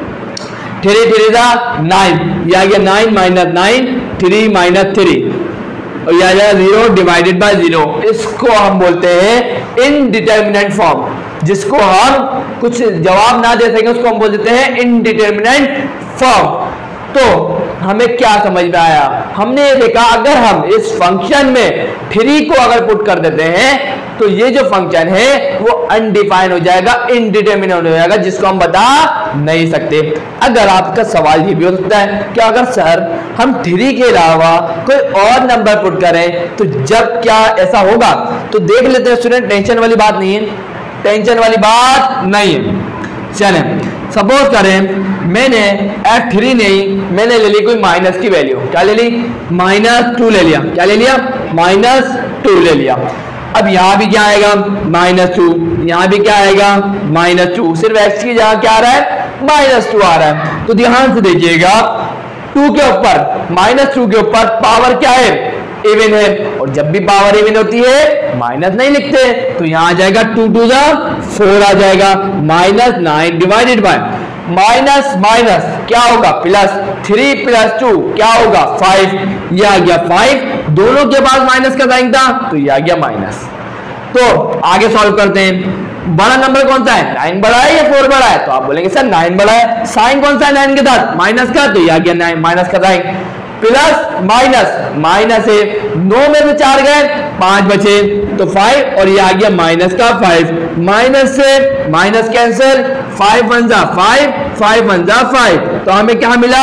थ्री थ्री था नाइन, ये आ गया nine minus nine, three minus three, और यह आ जाएगा जीरो डिवाइडेड बाय जीरो। इसको हम बोलते हैं इनडिटर्मिनेंट फॉर्म, जिसको हम कुछ जवाब ना दे सकें उसको हम बोल देते हैं इनडिटर्मिनेंट फॉर्म। तो हमें क्या समझ में आया, हमने ये देखा अगर हम इस फंक्शन में थ्री को अगर पुट कर देते हैं तो ये जो फंक्शन है वो अनडिफाइन हो जाएगा, इनडिटर्मिनेट हो जाएगा, जिसको हम बता नहीं सकते। अगर आपका सवाल ये भी हो सकता है कि अगर सर हम थ्री के अलावा कोई और नंबर पुट करें तो जब क्या ऐसा होगा, तो देख लेते हैं स्टूडेंट, टेंशन वाली बात नहीं है, टेंशन वाली बात नहीं है। चलें, सपोज करें मैंने एफ थ्री नहीं, मैंने ले ली कोई माइनस की वैल्यू, क्या ले ली, माइनस टू ले लिया, क्या ले लिया, माइनस टू ले लिया। अब यहां भी क्या आएगा, माइनस टू, यहां भी क्या आएगा, माइनस टू, सिर्फ एक्स की जगह क्या आ रहा है, माइनस टू आ रहा है। तो ध्यान से देखिएगा, टू के ऊपर, माइनस टू के ऊपर पावर क्या है, इवन है, और जब भी पावर इवन होती है माइनस नहीं लिखते, तो यहां आ जाएगा टू टू जा फोर आ जाएगा, minus nine divided by minus minus क्या होगा, प्लस थ्री प्लस टू क्या होगा, फाइव, ये आ गया फाइव, दोनों के पास माइनस का साइन था तो ये आ गया माइनस। तो आगे सॉल्व करते हैं, बड़ा नंबर कौन सा है, नाइन बड़ा है या फोर बड़ा है, तो आप बोलेंगे सर नाइन बड़ा है, साइन कौन सा है नाइन के साथ, माइनस का, तो ये आ गया नाइन माइनस का साइन, प्लस माइनस माइनस है, नौ में से चार गए पांच बचे तो फाइव, और ये आ गया माइनस का फाइव, माइनस से माइनस कैंसिल, फाइव वन जा फाइव, फाइव वन जा फाइव, तो हमें क्या मिला,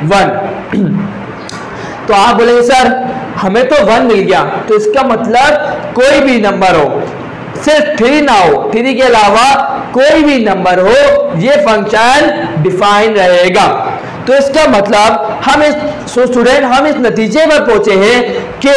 वन। तो आप बोलेंगे सर हमें तो वन मिल गया, तो इसका मतलब कोई भी नंबर हो, सिर्फ थ्री ना हो, थ्री के अलावा कोई भी नंबर हो, ये फंक्शन डिफाइन रहेगा। तो इसका मतलब हम इस सो स्टूडेंट हम इस नतीजे पर पहुंचे हैं कि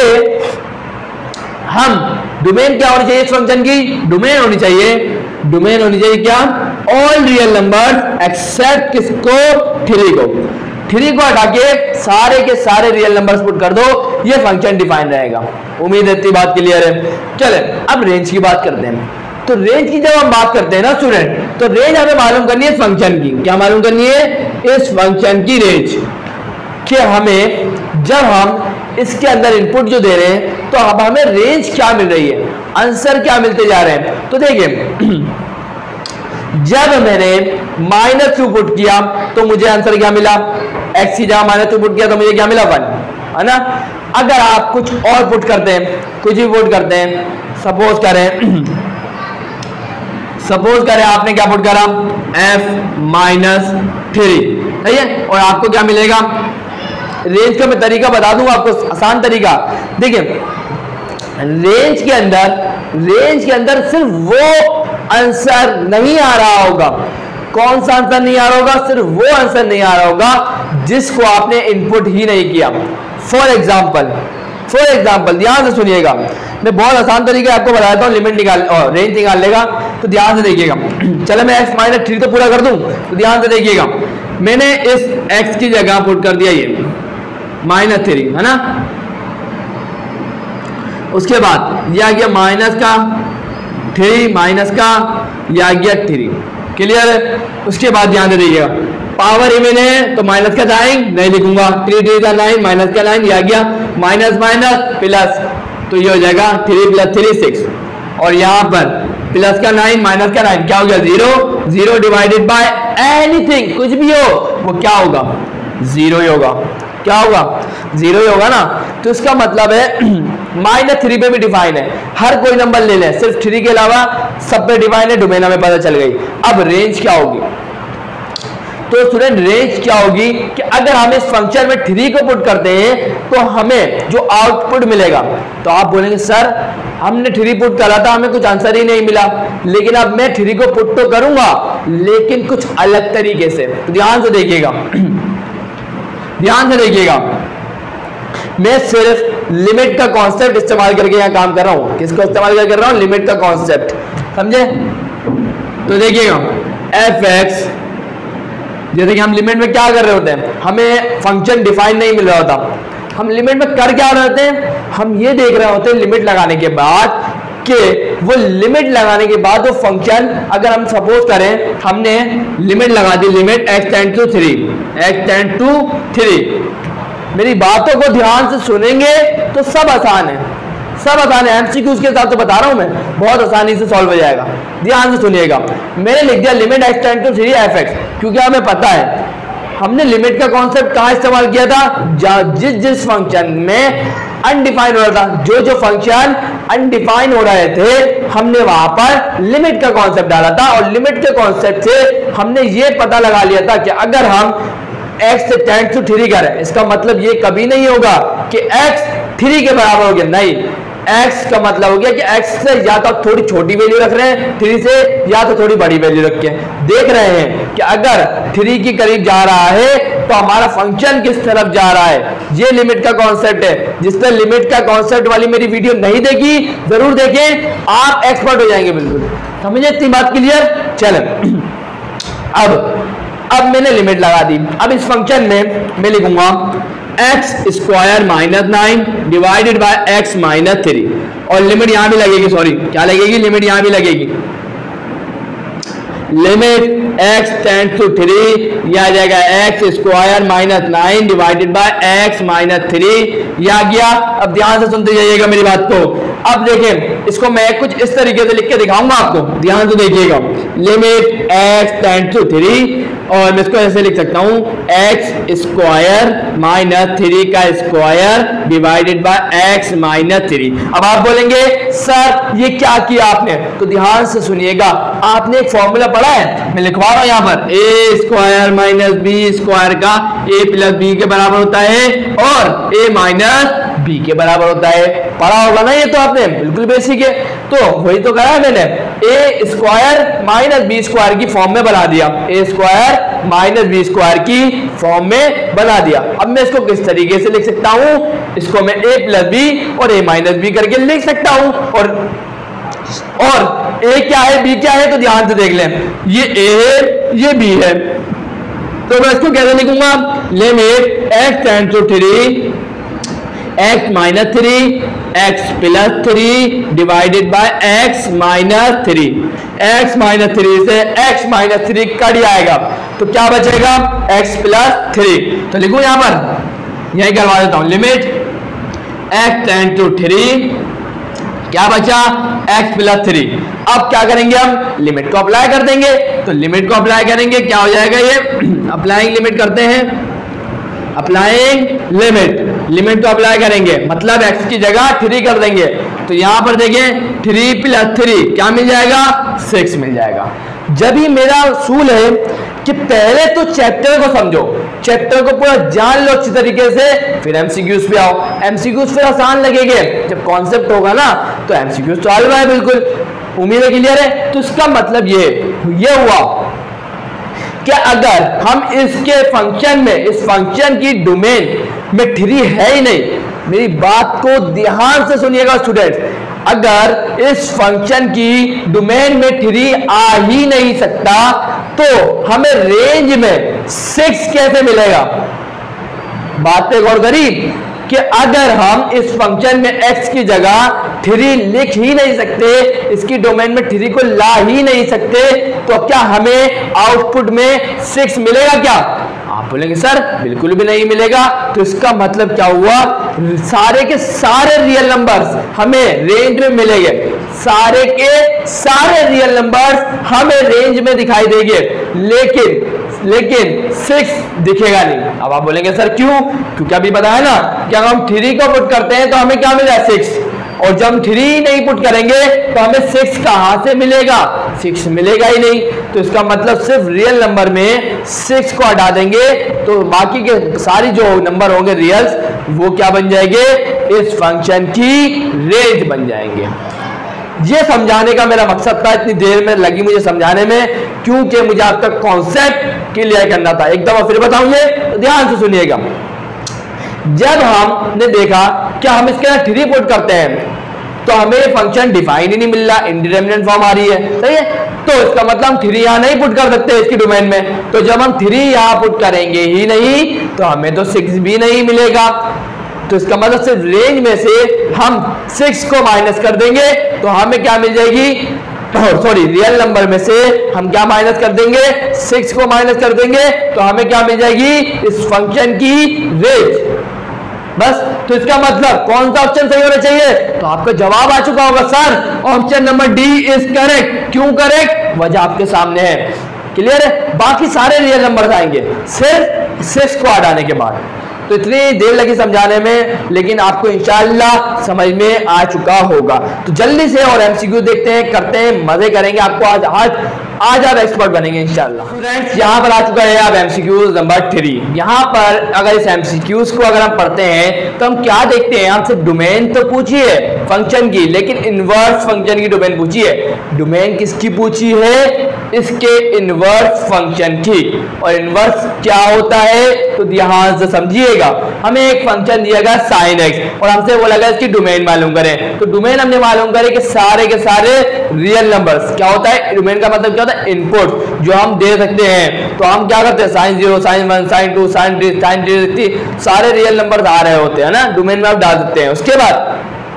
हम डोमेन क्या होनी चाहिए इस फंक्शन की, डोमेन होनी चाहिए, डोमेन होनी चाहिए क्या, ऑल रियल नंबर एक्सेप्ट किसको, थ्री को, थ्री को हटा के सारे के सारे रियल नंबर्स पुट कर दो, ये फंक्शन डिफाइन रहेगा। उम्मीद है इतनी बात क्लियर है। चले अब रेंज की बात करते हैं। तो रेंज की जब हम बात करते हैं ना स्टूडेंट, तो रेंज हमें मालूम करनी है इस फंक्शन की, क्या मालूम करनी है, इस फंक्शन की रेंज, कि हमें जब हम इसके अंदर इनपुट जो दे रहे हैं तो अब हमें रेंज क्या मिल रही है, आंसर क्या मिलते जा रहे हैं। तो देखिए जब मैंने माइनस टू पुट किया तो मुझे आंसर क्या मिला, एक्स की जगह माइनस टू पुट किया तो मुझे क्या मिला, वन, है ना। अगर आप कुछ और पुट करते हैं, कुछ भी पुट करते हैं, सपोज करें सपोज करें आपने क्या पुट करा, एफ माइनस थ्री, सही है, और आपको क्या मिलेगा, रेंज का मैं तरीका बता दूंगा आपको, आसान तरीका। देखिए रेंज के अंदर रेंज के अंदर सिर्फ वो आंसर नहीं आ रहा होगा, कौन सा आंसर नहीं आ रहा होगा, सिर्फ वो आंसर नहीं आ रहा होगा जिसको आपने इनपुट ही नहीं किया। फॉर एग्जाम्पल फॉर एग्जाम्पल ध्यान से सुनिएगा, मैं बहुत आसान तरीके आपको बताता हूँ लिमिट निकाल और रेंज निकाल लेगा, तो ध्यान से देखिएगा। चलो मैं एक्स माइनस थ्री तो पूरा कर दूं, तो ध्यान से देखिएगा, मैंने इस x की जगह पुट कर दिया ये माइनस थ्री, है ना। उसके बाद ये आ गया माइनस का थ्री, माइनस का ये आ गया थ्री, क्लियर है। उसके बाद ध्यान दे दीजिएगा पावर इवन है तो माइनस का नाइन नहीं लिखूंगा, थ्री थ्री का नाइन, माइनस का नाइन, ये आ गया माइनस माइनस प्लस, तो ये हो जाएगा थ्री प्लस थ्री सिक्स, और यहाँ पर प्लस का नाइन माइनस का नाइन क्या हो गया zero, zero divided by anything, कुछ भी हो वो क्या होगा, जीरो ही होगा। क्या होगा, जीरो ही होगा ना। तो इसका मतलब है माइनस थ्री पे भी डिफाइन है, हर कोई नंबर ले लें, सिर्फ थ्री के अलावा सब पे डिफाइन है, डोमेन हमें पता चल गई। अब रेंज क्या होगी, तो स्टूडेंट रेंज क्या होगी कि अगर हम इस फंक्शन में थ्री को पुट करते हैं तो हमें जो आउटपुट मिलेगा, तो आप बोलेंगे सर हमने थ्री पुट करा था हमें कुछ आंसर ही नहीं मिला, लेकिन अब मैं थ्री को पुट तो करूंगा लेकिन कुछ अलग तरीके से। तो ध्यान से देखिएगा ध्यान से देखिएगा मैं सिर्फ लिमिट का कॉन्सेप्ट इस्तेमाल करके यहां काम कर रहा हूं। किसको इस्तेमाल कर रहा हूं, लिमिट का कॉन्सेप्ट, समझे। तो देखिएगा एफ एक्स, जैसे कि हम लिमिट में क्या कर रहे होते हैं, हमें फंक्शन डिफाइन नहीं मिल रहा होता, हम लिमिट में कर क्या रहे होते हैं, हम ये देख रहे होते हैं लिमिट लगाने के बाद कि वो लिमिट लगाने के बाद वो फंक्शन, अगर हम सपोज करें हमने लिमिट लगा दी, limit x tend to three, x tend to three, मेरी बातों को ध्यान से सुनेंगे तो सब आसान है, सब आसान है, एमसीक्यूज के साथ तो बता रहा हूं मैं, बहुत आसानी से सॉल्व हो जाएगा। ध्यान से सुनिएगा, मैंने लिख दिया limit x tend to three F X, क्योंकि हमें पता है हमने लिमिट का कॉन्सेप्ट कहां इस्तेमाल किया था, जिस जिस फंक्शन में अनडिफाइन हो रहा था, जो जो फंक्शन अनडिफाइन हो रहे थे हमने वहां पर लिमिट का कॉन्सेप्ट डाला था, और लिमिट के कॉन्सेप्ट से हमने ये पता लगा लिया था कि अगर हम x से टेंड टू थ्री करें, इसका मतलब ये कभी नहीं होगा कि x थ्री के बराबर हो गया, नहीं, x का मतलब हो गया कि x से या तो थोड़ी छोटी वैल्यू रख रहे हैं थ्री से, या तो थोड़ी बड़ी वैल्यू रख के देख रहे हैं कि अगर थ्री के करीब जा रहा है तो हमारा फंक्शन किस तरफ जा रहा है। ये लिमिट का कॉन्सेप्ट है। जिसने लिमिट का कॉन्सेप्ट वाली मेरी वीडियो नहीं देखी जरूर देखें, आप एक्सपर्ट हो जाएंगे बिल्कुल, समझे इतनी बात क्लियर। चलो अब अब मैंने लिमिट लगा दी, अब इस फंक्शन में मैं लिखूंगा X square minus nine divided by X minus three, और लिमिट यहां भी लगेगी, सॉरी क्या लगेगी, लिमिट यहां भी लगेगी, limit X tend to three, यह आ जाएगा X square minus nine divided by X minus three, यह आ गया। अब ध्यान से सुनते जाइएगा मेरी बात को। अब देखें इसको मैं कुछ इस तरीके से लिख के दिखाऊंगा आपको, ध्यान से देखिएगा, limit X tend to three, और मैं इसको ऐसे लिख सकता हूं एक्स स्क्वायर माइनस थ्री का square divided by X minus three. अब आप बोलेंगे सर ये क्या किया आपने, तो ध्यान से सुनिएगा, आपने एक फॉर्मूला पढ़ा है, मैं लिखवा रहा हूं यहां पर, A square minus B square का ए प्लस बी के बराबर होता है और ए माइनस बी के बराबर होता है। पढ़ा होगा ना ये तो आपने, बिल्कुल बेसिक है। तो वही तो करा है मैंने, A square minus B square की फॉर्म में बना दिया, A square minus B square की फॉर्म में बना दिया। अब मैं इसको किस तरीके से लिख सकता हूं, इसको मैं ए प्लस बी और ए माइनस बी करके लिख सकता हूं, और और ए क्या है बी क्या है, तो ध्यान से देख लें, ये ए है ये बी है, तो मैं इसको कैसे लिखूंगा, limit X tend to three X minus three X plus three divided by X minus three, X minus three से एक्स माइनस थ्री कट जाएगा तो क्या बचेगा, एक्स प्लस थ्री। तो लिखूं यहां पर, यही करवा देता हूं, limit X tend to three, क्या बचा x प्लस थ्री। अब क्या करेंगे, हम लिमिट को अप्लाई कर देंगे, तो लिमिट को अप्लाई करेंगे क्या हो जाएगा, ये अप्लाइंग लिमिट करते हैं, अप्लाइंग लिमिट, लिमिट को अप्लाई करेंगे मतलब x की जगह थ्री कर देंगे, तो यहां पर देखें थ्री प्लस थ्री क्या मिल जाएगा, सिक्स मिल जाएगा। जब ही मेरा असूल है कि पहले तो चैप्टर को समझो, चैप्टर को पूरा जान लो अच्छी तरीके से, फिर एमसीक्यूज पे आओ, एमसीक्यूज फिर आसान लगेंगे, जब कॉन्सेप्ट होगा ना तो एमसीक्यूज सॉल्व है बिल्कुल, उम्मीद है क्लियर है। तो इसका मतलब ये ये हुआ कि अगर हम इसके फंक्शन में, इस फंक्शन की डोमेन में थ्री है ही नहीं, मेरी बात को ध्यान से सुनिएगा स्टूडेंट्स, अगर इस फंक्शन की डोमेन में थ्री आ ही नहीं सकता तो हमें रेंज में सिक्स कैसे मिलेगा? बात पे गौर करी कि अगर हम इस फंक्शन में x की जगह थ्री लिख ही नहीं सकते, इसकी डोमेन में थ्री को ला ही नहीं सकते, तो क्या हमें आउटपुट में सिक्स मिलेगा क्या? आप बोलेंगे सर बिल्कुल भी नहीं मिलेगा। तो इसका मतलब क्या हुआ? सारे के सारे रियल नंबर्स हमें रेंज में मिलेंगे, सारे के सारे रियल नंबर्स हमें रेंज में दिखाई देंगे, लेकिन लेकिन सिक्स दिखेगा नहीं। अब आप बोलेंगे सर क्यों? क्योंकि अभी बताया ना कि अगर हम थ्री को पुट करते हैं तो हमें क्या मिला? सिक्स। और जब हम थ्री नहीं पुट करेंगे तो हमें सिक्स कहां से मिलेगा? सिक्स मिलेगा ही नहीं। तो इसका मतलब सिर्फ रियल नंबर में सिक्स को हटा देंगे तो बाकी के सारी जो नंबर होंगे रियल्स वो क्या बन जाएंगे? इस फंक्शन की रेंज बन जाएंगे। ये समझाने का मेरा मकसद था, इतनी देर में लगी मुझे समझाने में, क्योंकि मुझे आपका कॉन्सेप्ट क्लियर करना था। एक दफा फिर बताऊंगे तो ध्यान से सुनिएगा। जब हमने देखा कि हम इसके अंदर थ्री पुट करते हैं तो हमें फंक्शन डिफाइन ही नहीं मिल रहा, इंडिटरमिनेट फॉर्म आ रही है, सही है। तो इसका मतलब हम थ्री यहां नहीं पुट कर सकते इसकी डोमेन में, तो जब हम थ्री यहां पुट करेंगे ही नहीं तो हमें तो सिक्स भी नहीं मिलेगा। तो इसका मतलब सिर्फ रेंज में से हम सिक्स को माइनस कर देंगे तो हमें क्या मिल जाएगी? सॉरी रियल नंबर में से हम क्या माइनस कर देंगे? सिक्स को माइनस कर देंगे तो हमें क्या मिल जाएगी? इस फंक्शन की रेंज। बस। तो इसका मतलब कौन सा ऑप्शन सही होना चाहिए? तो आपका जवाब आ चुका होगा sir option number D is correct. क्यों करेक्ट? वजह आपके सामने है, क्लियर है। बाकी सारे रियल नंबर आएंगे सिर्फ सिक्स को हटाने के बाद। तो इतनी देर लगी समझाने में, लेकिन आपको इंशाअल्लाह समझ में आ चुका होगा। तो जल्दी से और एमसीक्यू देखते हैं, करते हैं, मजे करेंगे। आपको आज आज आज आप एक्सपर्ट बनेंगे इंशाअल्लाह। स्टूडेंट्स यहाँ पर आ चुका है अब एमसीक्यूज नंबर थ्री। यहाँ पर अगर इस एमसीक्यूज को अगर हम पढ़ते हैं तो हम क्या देखते हैं? हमसे डोमेन तो पूछी है फंक्शन की, लेकिन इनवर्स फंक्शन की डोमेन पूछी है। डोमेन किसकी पूछी है? इसके इनवर्स फंक्शन की। और इनवर्स क्या होता है तो ध्यान से समझिएगा। हमें एक फंक्शन दिया गया साइन एक्स और हमसे बोला गया इसकी डोमेन मालूम करें। तो डोमेन हमने मालूम करे कि सारे के सारे रियल नंबर्स क्या होता है? डोमेन का मतलब क्या होता है? इनपुट जो हम दे सकते हैं। तो हम क्या करते हैं? Sine zero, sine one, sine two, sine three, sine three, सारे रियल नंबर आ रहे होते हैं ना, डोमेन में आप डाल सकते हैं। उसके बाद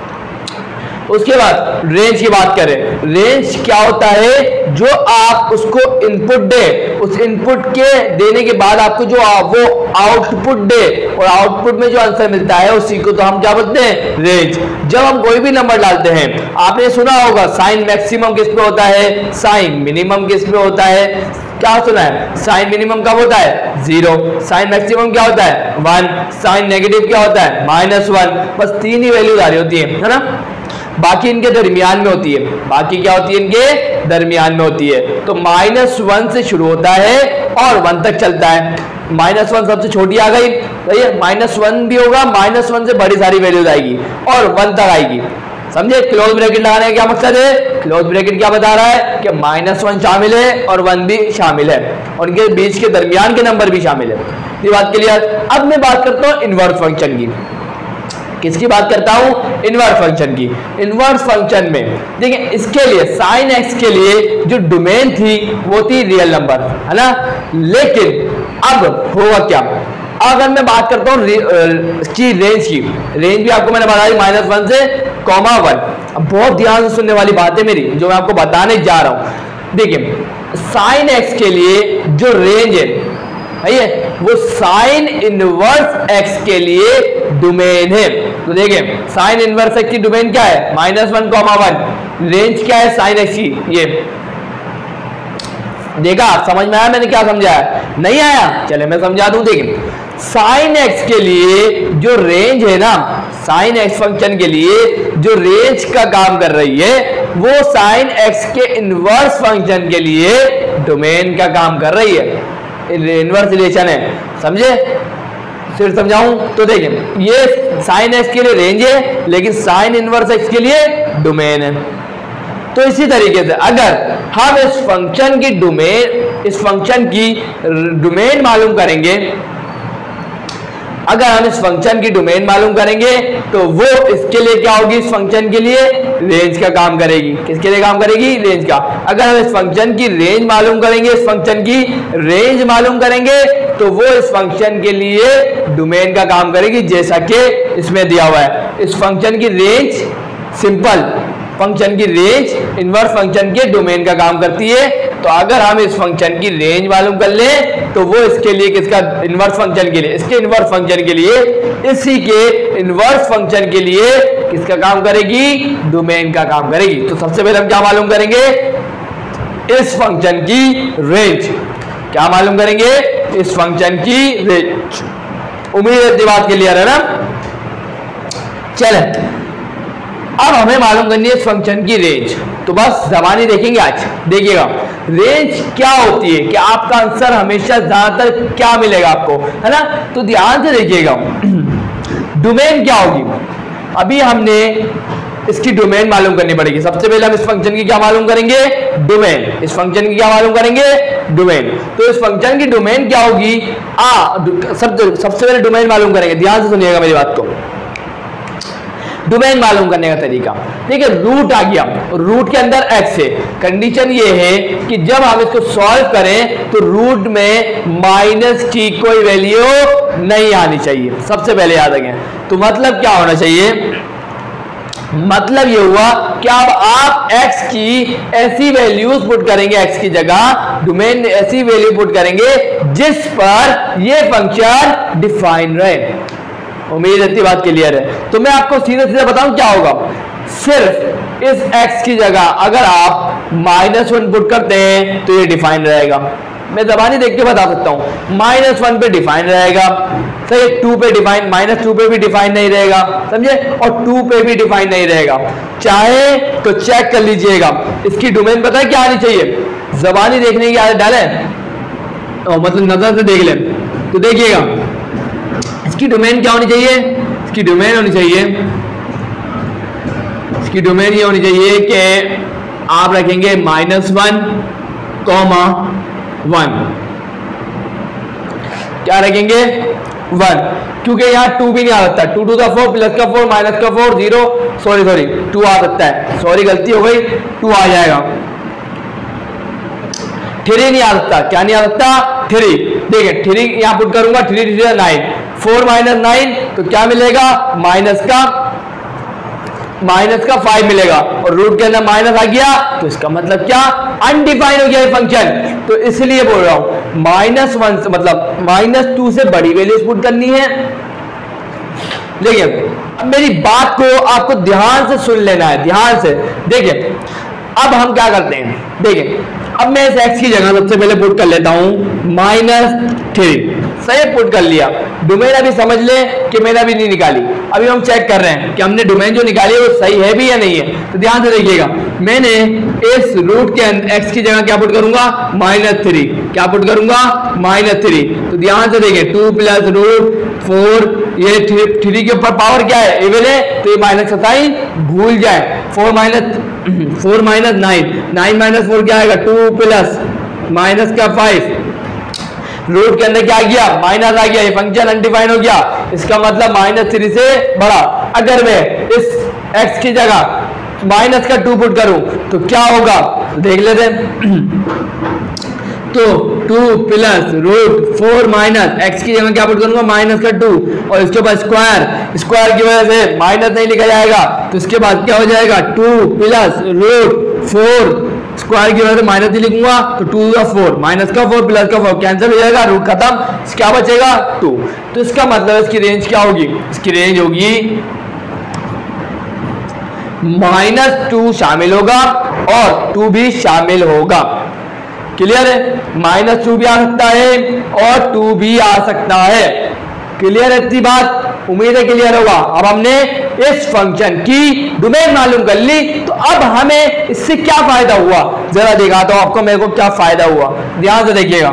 उसके बाद रेंज की बात करें। रेंज क्या होता है? जो आप उसको इनपुट दे, उस इनपुट के देने के बाद आपको जो वो आउटपुट दे और आउटपुट में जो आंसर मिलता है उसी को तो हम क्या बोलते हैं? रेंज। जब हम कोई भी नंबर डालते हैं, आपने सुना होगा साइन मैक्सिमम किस पे होता है, साइन मिनिमम किस पे होता है? क्या सुना है? साइन मिनिमम कब होता है? जीरो। साइन मैक्सिमम क्या होता है? वन। साइन नेगेटिव क्या होता है? Minus one. बस तीन ही वैल्यूज आ रही होती है, है ना। बाकी इनके दरमियान में होती है, बाकी क्या होती है? इनके दरमियान में होती है। तो माइनस वन से शुरू होता है और वन तक चलता है। माइनस वन सबसे छोटी आ गई, सही है। माइनस वन भी होगा, माइनस वन से बड़ी सारी वैल्यूज आएगी और वन तक आएगी, समझे। क्लोज ब्रैकेट लगाने का क्या मकसद है? क्लोज ब्रैकेट क्या बता रहा है कि माइनस वन शामिल है और वन भी शामिल है और इनके बीच के दरमियान के नंबर भी शामिल है। ये बात क्लियर। अब मैं बात करता हूँ इनवर्स फंक्शन की। किसकी बात करता हूं? इनवर्स फंक्शन की। इनवर्स फंक्शन में देखिए, इसके लिए साइन एक्स के लिए जो डोमेन थी वो थी रियल नंबर, है ना। लेकिन अब होगा क्या? अगर मैं बात करता हूं इसकी रेंज की, रेंज भी आपको मैंने बताई माइनस वन से कॉमा वन। अब बहुत ध्यान से सुनने वाली बात है मेरी, जो मैं आपको बताने जा रहा हूं। देखिए, साइन एक्स के लिए जो रेंज है है वो साइन इनवर्स एक्स के लिए डोमेन है। तो देखिए, साइन इनवर्स एक्स की डोमेन क्या है? Minus one comma one. Range क्या है साइन एक्स की? ये देखा, समझ में आया मैंने क्या समझाया? नहीं आया? चले मैं समझा दूं। देखिए, साइन एक्स के लिए जो रेंज है ना, साइन एक्स फंक्शन के लिए जो रेंज का काम कर रही है वो साइन एक्स के इनवर्स फंक्शन के लिए डोमेन का काम कर रही है। इनवर्स रिलेशन है, समझे। फिर समझाऊं तो देखिए, ये साइन एक्स के लिए रेंज है लेकिन साइन इनवर्स एक्स के लिए डोमेन है। तो इसी तरीके से अगर हम इस फंक्शन की डोमेन इस फंक्शन की डोमेन मालूम करेंगे, अगर हम इस फंक्शन की डोमेन मालूम करेंगे तो वो इसके लिए क्या होगी, इस फंक्शन के लिए रेंज का काम करेगी। किसके लिए काम करेगी, रेंज का। अगर हम इस फंक्शन की रेंज मालूम करेंगे, इस फंक्शन की रेंज मालूम करेंगे तो वो इस फंक्शन के लिए डोमेन का काम करेगी, जैसा कि इसमें दिया हुआ है। इस फंक्शन की रेंज, सिंपल फंक्शन की रेंज इनवर्स फंक्शन के डोमेन का काम करती है। तो अगर हम इस फंक्शन की रेंज मालूम कर लें तो वो इसके लिए, किसका, इनवर्स फंक्शन के लिए, इसके इनवर्स फंक्शन के लिए, इसी के इनवर्स फंक्शन के लिए किसका काम करेगी, डोमेन का काम करेगी। तो सबसे पहले हम क्या मालूम करेंगे, इस फंक्शन की रेंज। क्या मालूम करेंगे, इस फंक्शन की रेंज। उम्मीद है बात क्लियर है ना। चले, अब हमें मालूम करनी है इस फंक्शन की रेंज। तो बस जबानी देखेंगे आज। देखिएगा रेंज क्या होती है, कि आपका आंसर हमेशा ज्यादातर क्या मिलेगा आपको, है ना। तो ध्यान से देखिएगा डोमेन क्या होगी। अभी हमने इसकी डोमेन मालूम करनी पड़ेगी। सबसे पहले हम इस फंक्शन की क्या मालूम करेंगे, डोमेन। इस फंक्शन की क्या मालूम करेंगे, डोमेन। तो इस फंक्शन की डोमेन क्या होगी, आ सब सबसे पहले डोमेन मालूम करेंगे। ध्यान से सुनिएगा मेरी बात को। डोमेन मालूम करने का तरीका, ठीक है, रूट आ गया, रूट के अंदर एक्स है। कंडीशन ये है कि जब हम इसको सॉल्व करें तो रूट में माइनस की कोई वैल्यू नहीं आनी चाहिए, सबसे पहले याद रखें। तो मतलब क्या होना चाहिए, मतलब ये हुआ कि अब आप x की ऐसी वैल्यूज पुट करेंगे, x की जगह डोमेन ऐसी वैल्यू पुट करेंगे जिस पर ये फंक्शन डिफाइन रहे। उम्मीद है बात क्लियर है। तो मैं आपको सीधे सीधे बताऊं क्या होगा, सिर्फ इस x की जगह अगर आप माइनस वन पुट करते हैं तो ये डिफाइन रहेगा। मैं जबानी देख के बता सकता हूं, माइनस वन पे डिफाइन रहेगा, सही, टू पे डिफाइन, माइनस टू पे भी डिफाइन नहीं रहेगा, समझे, और टू पे भी डिफाइन नहीं रहेगा। चाहे तो चेक कर लीजिएगा, इसकी डोमेन पता है क्या आनी चाहिए, जबानी देखने की आदत डालें, मतलब नजर से देख लें। तो देखिएगा इसकी डोमेन क्या होनी चाहिए, इसकी डोमेन होनी चाहिए, इसकी डोमेन ये होनी चाहिए कि आप रखेंगे माइनस वन कॉमा वन, क्या रखेंगे, वन, क्योंकि यहाँ टू भी नहीं आ सकता, टू टू का फोर प्लस का फोर माइनस का four zero, sorry sorry two आ सकता है, सॉरी गलती हो गई, टू आ जाएगा। थ्री नहीं आ सकता, क्या नहीं आ सकता, थ्री। देखिए थ्री यहाँ पुट करूंगा, three three nine, four minus nine तो क्या मिलेगा, माइनस का माइनस का फाइव मिलेगा, और रूट के अंदर माइनस आ गया तो इसका मतलब क्या, अनडिफाइन हो गया ये फंक्शन। तो इसलिए बोल रहा हूं माइनस वन से मतलब माइनस टू से बड़ी वैल्यू पुट करनी है। देखिए अब मेरी बात को आपको ध्यान से सुन लेना है, ध्यान से देखिए। अब हम क्या करते हैं, देखिए अब मैं इस x की जगह सबसे पहले पुट कर लेता हूं माइनस थ्री, सही पुट कर लिया। डोमेन अभी समझ ले कि मैंने अभी नहीं निकाली, अभी हम चेक कर रहे हैं कि हमने डोमेन जो निकाली है वो सही है भी या नहीं है। तो ध्यान से देखिएगा, मैंने इस रूट के अंदर x की जगह क्या पुट करूंगा, माइनस थ्री, क्या पुट करूंगा, माइनस थ्री। तो ध्यान से देखिए टू प्लस रूट फोर, ये थ्री, थ्री के ऊपर पावर क्या है, एवन है, तो ये माइनस का साइन भूल जाए। Four minus four minus nine, nine minus four क्या आएगा, टू प्लस माइनस का फाइव, रूट के अंदर क्या आ गया, माइनस आ गया, ये फंक्शन अनडिफाइन हो गया। इसका मतलब माइनस थ्री से बड़ा। अगर मैं इस x की जगह माइनस का टू पुट करूं तो क्या होगा, देख लेते हैं। तो two plus root four minus X की जगह क्या पुट करूंगा, माइनस का टू, और इसके बाद स्क्वायर, स्क्वायर की वजह से माइनस नहीं लिखा जाएगा, तो इसके बाद क्या हो जाएगा, two plus root four, square की वजह से माइनस ही लिखूंगा, तो टू का फोर, माइनस का फोर प्लस का फोर कैंसिल हो जाएगा, रूट खत्म, क्या बचेगा, टू। तो इसका मतलब इसकी रेंज क्या होगी, इसकी रेंज होगी माइनस टू शामिल होगा और टू भी शामिल होगा। क्लियर है, माइनस टू भी आ सकता है और टू भी आ सकता है। क्लियर है इतनी बात, उम्मीद है क्लियर होगा। अब हमने इस फंक्शन की डोमेन मालूम कर ली, तो अब हमें इससे क्या फायदा हुआ, जरा दिखाता हूं आपको मेरे को क्या फायदा हुआ, ध्यान से देखिएगा,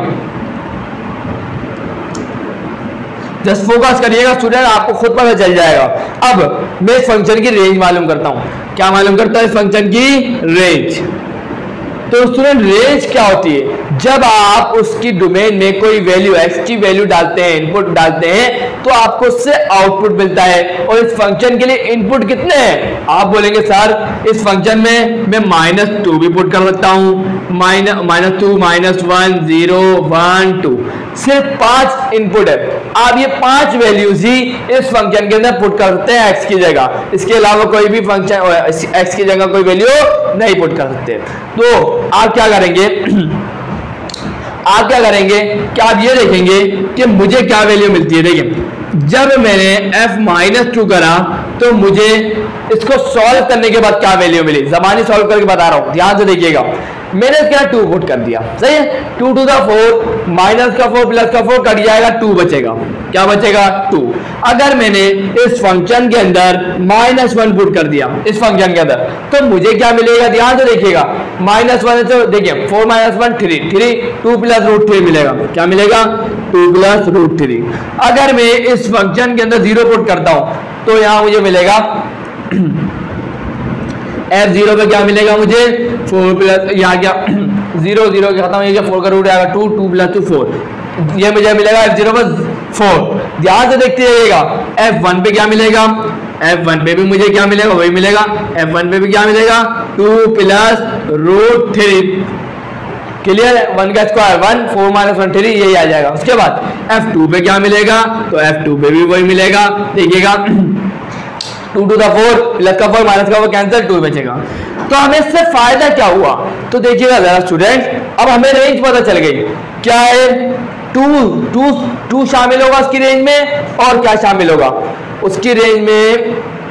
जस्ट फोकस करिएगा स्टूडेंट, आपको खुद पता चल जाएगा। अब मैं इस फंक्शन की रेंज मालूम करता हूं, क्या मालूम करता हूं, इस फंक्शन की रेंज। तो स्टूडेंट रेंज क्या होती है, जब आप उसकी डोमेन में कोई वैल्यू एक्स की वैल्यू डालते हैं, इनपुट डालते हैं, तो आपको उससे आउटपुट मिलता है। और इस फंक्शन के लिए इनपुट कितने हैं? आप बोलेंगे सर इस फंक्शन में मैं माइनस टू भी पुट कर सकता हूँ, minus minus two, minus one, zero, one, two, सिर्फ पांच इनपुट है। आप ये पांच वैल्यूज ही इस फंक्शन के अंदर पुट कर सकते हैं एक्स की जगह, इसके अलावा कोई भी फंक्शन एक्स की जगह कोई वैल्यू नहीं पुट कर सकते। तो आप क्या करेंगे आप क्या करेंगे कि आप ये देखेंगे कि मुझे क्या वैल्यू मिलती है। देखिए जब मैंने f माइनस टू करा तो मुझे इसको सॉल्व करने के बाद क्या वैल्यू मिली, जबानी सॉल्व करके बता रहा हूं, ध्यान से देखिएगा। मैंने इसके टू पुट कर दिया, सही है, two two the four, minus का फोर प्लस का फोर कट जाएगा, टू बचेगा। क्या बचेगा? टू। अगर मैंने इस फंक्शन के अंदर माइनस वन पुट कर दिया इस फंक्शन के अंदर, तो मुझे क्या मिलेगा? ध्यान से देखिएगा, माइनस वन तो देखिए four minus one three, three, two plus root three मिलेगा। क्या मिलेगा? Two plus root three. अगर मैं इस फंक्शन के अंदर जीरो पुट करता हूं तो यहां मुझे मिलेगा एफ जीरो पे क्या मिलेगा मुझे? फोर प्लस, यहाँ क्या जीरो जीरो के खत्म हो गया, फोर का रूट आएगा two, two plus two four, ये मुझे मिलेगा एफ जीरो पर फोर। ध्यान से देखते रहिएगा, एफ वन पे क्या मिलेगा? एफ वन पे भी मुझे क्या मिलेगा? वही मिलेगा। एफ वन पे भी क्या मिलेगा? Two plus root three. Clear है? वन का square one, four minus one three, यही आ जाएगा। उसके बाद एफ टू पे क्या मिलेगा? तो एफ टू पे भी वही मिलेगा। देखिएगा two two the four, plus का फोर माइनस का फोर कैंसिल, टू बचेगा। तो हमें इससे फायदा क्या हुआ? तो देखिएगा जरा स्टूडेंट, अब हमें रेंज पता चल गई। क्या है? टू टू टू शामिल होगा उसकी रेंज में, और क्या शामिल होगा उसकी रेंज में?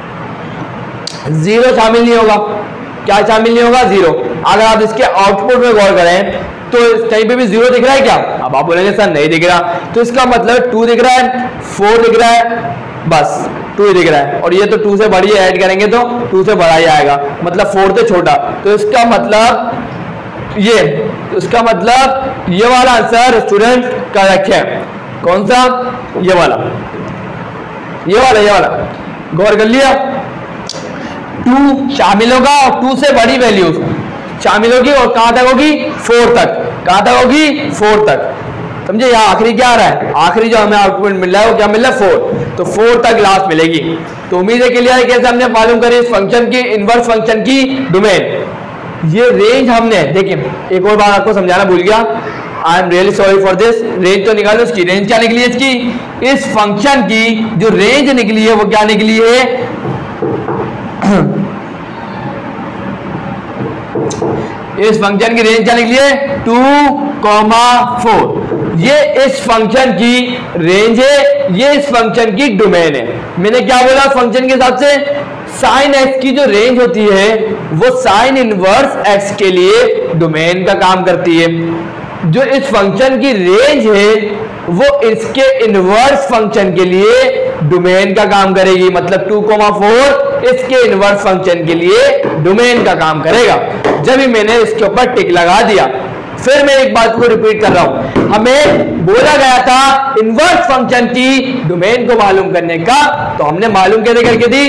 जीरो शामिल नहीं होगा। क्या शामिल नहीं होगा? जीरो। अगर आप इसके आउटपुट में गौर करें तो कहीं पे भी जीरो दिख रहा है क्या? अब आप बोलेंगे सर नहीं दिख रहा, तो इसका मतलब टू दिख रहा है, फोर दिख रहा है, बस टू ही दिख रहा है। और ये तो टू से बड़ी ऐड करेंगे तो टू से बड़ा ही आएगा, मतलब फोर से छोटा। तो इसका मतलब ये, तो इसका मतलब ये वाला आंसर स्टूडेंट करेक्ट है। कौन सा? ये वाला, ये वाला, ये वाला। गौर कर लिया, टू शामिल होगा और टू से बड़ी वैल्यू शामिल होगी, और कहां तक होगी? फोर तक। कहां तक होगी? फोर तक। समझे? यहाँ आखिरी क्या आ रहा है? आखिरी जो हमें आउटपुट मिल रहा है वो क्या मिल रहा है? फोर। तो फोर तक लास्ट मिलेगी। तो उम्मीद है क्लियर है कैसे हमने मालूम करी इस फंक्शन की, इनवर्स फंक्शन की डोमेन। ये रेंज हमने, देखिए एक और बात आपको समझाना भूल गया, I am really sorry for this. Range तो निकालो, इसकी रेंज क्या निकली है? इसकी, इस फंक्शन की जो रेंज निकली है वो क्या निकली है? इस फंक्शन की रेंज क्या निकली है? Two comma four. ये इस फंक्शन की रेंज है, ये इस फंक्शन की डोमेन है। मैंने क्या बोला? फंक्शन के हिसाब से साइन एक्स की जो रेंज होती है वो साइन इनवर्स एक्स के लिए डोमेन का काम करती है। जो इस फंक्शन की रेंज है वो इसके इनवर्स फंक्शन के लिए डोमेन का काम करेगी। मतलब टू कॉमा फोर इसके इनवर्स फंक्शन के लिए डोमेन का काम करेगा। जब ही मैंने इसके ऊपर टिक लगा दिया, फिर मैं एक बात को रिपीट कर रहा हूं, हमें बोला गया था इनवर्स फंक्शन की डोमेन को मालूम करने का, तो हमने मालूम कैसे करके दी?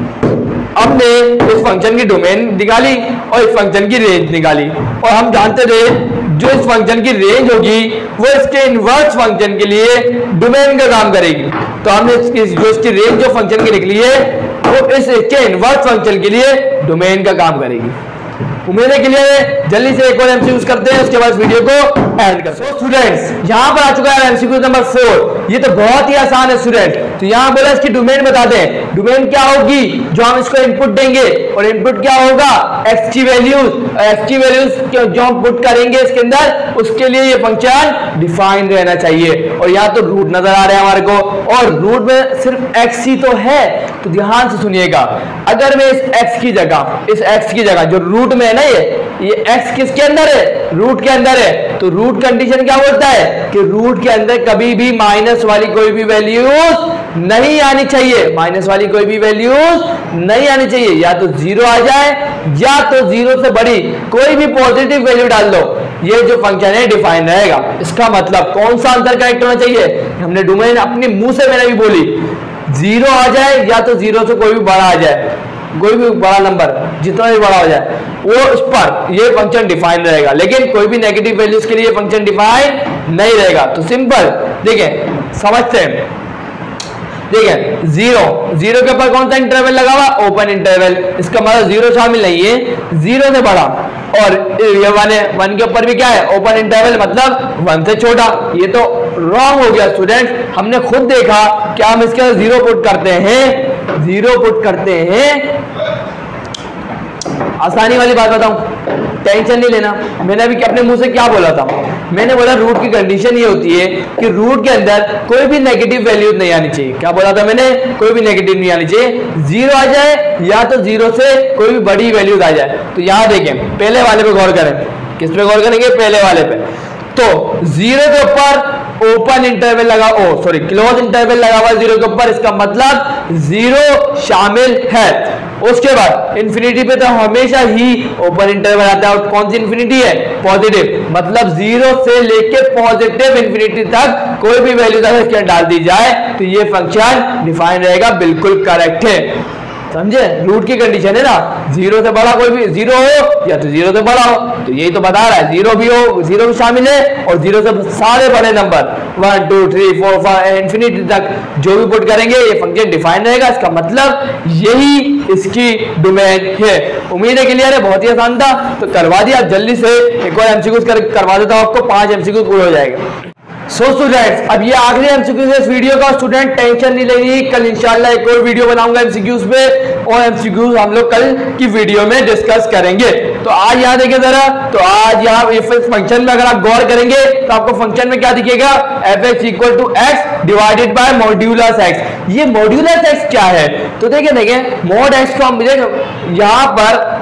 हमने इस फंक्शन की डोमेन निकाली और इस फंक्शन की रेंज निकाली, और हम जानते थे जो इस फंक्शन की रेंज होगी वो इसके इनवर्स फंक्शन के लिए डोमेन का काम करेगी। तो हमने इसकी जो इसकी रेंज जो फंक्शन की निकली है वो इस इसके इनवर्स फंक्शन के लिए डोमेन का काम करेगी। उम्मीद है क्लियर है। जल्दी से एक और एमसीक्यूज करते हैं, उसके बाद वीडियो को एंड करते हैं। स्टूडेंट्स यहाँ पर आ चुका है एमसीक्यू नंबर फोर। ये तो बहुत ही आसान है स्टूडेंट। तो यहाँ बोला इसकी डोमेन बता दें। डोमेन क्या होगी? जो हम इसको इनपुट देंगे, और इनपुट क्या होगा? एक्स की वैल्यूज, एक्स की वैल्यूज जो हम पुट करेंगे इसके अंदर, उसके लिए ये फंक्शन डिफाइन रहना चाहिए। और यहाँ तो रूट नजर आ रहा है हमारे को, और रूट में सिर्फ एक्स ही तो है। तो ध्यान से सुनिएगा, अगर मैं इस एक्स की जगह, इस एक्स की जगह जो रूट में है ना, ये ये एक्स किसके अंदर है? रूट के अंदर है। तो रूट कंडीशन क्या बोलता है कि रूट के अंदर कभी भी माइनस वाली कोई भी वैल्यूज नहीं आनी चाहिए, माइनस वाली कोई भी वैल्यूज नहीं आनी चाहिए। या तो जीरो आ जाए या तो जीरो से बड़ी कोई भी पॉजिटिव वैल्यू डाल दो, ये जो फंक्शन है डिफाइन रहेगा। इसका मतलब कौन सा आंसर करेक्ट होना चाहिए? हमने डोमेन अपने मुंह से मैंने भी बोली, जीरो आ जाए या तो जीरो से कोई भी बड़ा आ जाए, कोई भी बड़ा नंबर जितना भी बड़ा हो जाए वो उस पर ये फंक्शन डिफाइन रहेगा, लेकिन कोई भी नेगेटिव वैल्यूज के लिए फंक्शन डिफाइन नहीं रहेगा। तो सिंपल देखिए समझते हैं, देखिए जीरो जीरो के ऊपर कौन सा इंटरवल लगा हुआ, ओपन इंटरवल, इसका मतलब जीरो शामिल नहीं है, जीरो से बड़ा, और ये वन है, वन के ऊपर भी क्या है, ओपन इंटरवल, मतलब वन से छोटा। ये तो रॉन्ग हो गया स्टूडेंट, हमने खुद देखा क्या हम इसके अंदर जीरो पुट करते हैं, जीरो पुट करते हैं। आसानी वाली बात बताऊं, टेंशन नहीं लेना। मैंने अभी अपने मुंह से क्या बोला था, मैंने बोला रूट की कंडीशन ये होती है कि रूट के अंदर कोई भी नेगेटिव वैल्यू नहीं आनी चाहिए। क्या बोला था मैंने, कोई भी नेगेटिव नहीं आनी चाहिए, जीरो आ जाए या तो जीरो से कोई भी बड़ी वैल्यूज आ जाए। तो यहाँ देखें, पहले वाले पे गौर करें, किस पे गौर करेंगे, पहले वाले पे। तो जीरो के ऊपर ओपन इंटरवल लगा, ओ सॉरी क्लोज इंटरवल लगा हुआ जीरो के ऊपर, इसका मतलब जीरो शामिल है। उसके बाद इन्फिनिटी पे तो हमेशा ही ओपन इंटरवल आता है, और कौन सी इन्फिनिटी है, पॉजिटिव, मतलब जीरो से लेके पॉजिटिव इन्फिनिटी तक कोई भी वैल्यू अगर इसके अंदर डाल दी जाए तो ये फंक्शन डिफाइन रहेगा, बिल्कुल करेक्ट है। समझे, रूट की कंडीशन है ना, जीरो से बड़ा कोई भी, जीरो हो या तो जीरो से बड़ा हो, तो यही तो बता रहा है, जीरो भी हो, जीरो भी शामिल है, और जीरो से सारे बड़े number one two three four five infinity तक जो भी पुट करेंगे ये फंक्शन डिफाइन रहेगा। इसका मतलब यही इसकी डोमेन है। उम्मीद है क्लियर है, बहुत ही आसान था, तो करवा दिया जल्दी से, एक और एमसीक्यूज कर, करवा देता हूँ आपको, पांच एमसीक्यूज पूरा हो जाएगा। सो स्टूडेंट्स, अब ये आखिरी एमसीक्यूज है इस वीडियो का, स्टूडेंट टेंशन नहीं लेनी, कल इंशाल्लाह एक और वीडियो बनाऊंगा एमसीक्यूज पे, और एमसीक्यूज हम लोग कल की वीडियो में डिस्कस करेंगे। तो आज यहाँ देखिए जरा, तो आज यहाँ इफ फंक्शन में अगर आप गौर करेंगे तो आपको फंक्शन में क्या दिखेगा, F X equal to X divided by modulus X. ये मॉड्यूलस एक्स क्या है, तो देखिए देखिए मॉड एक्स को हम देखो यहाँ पर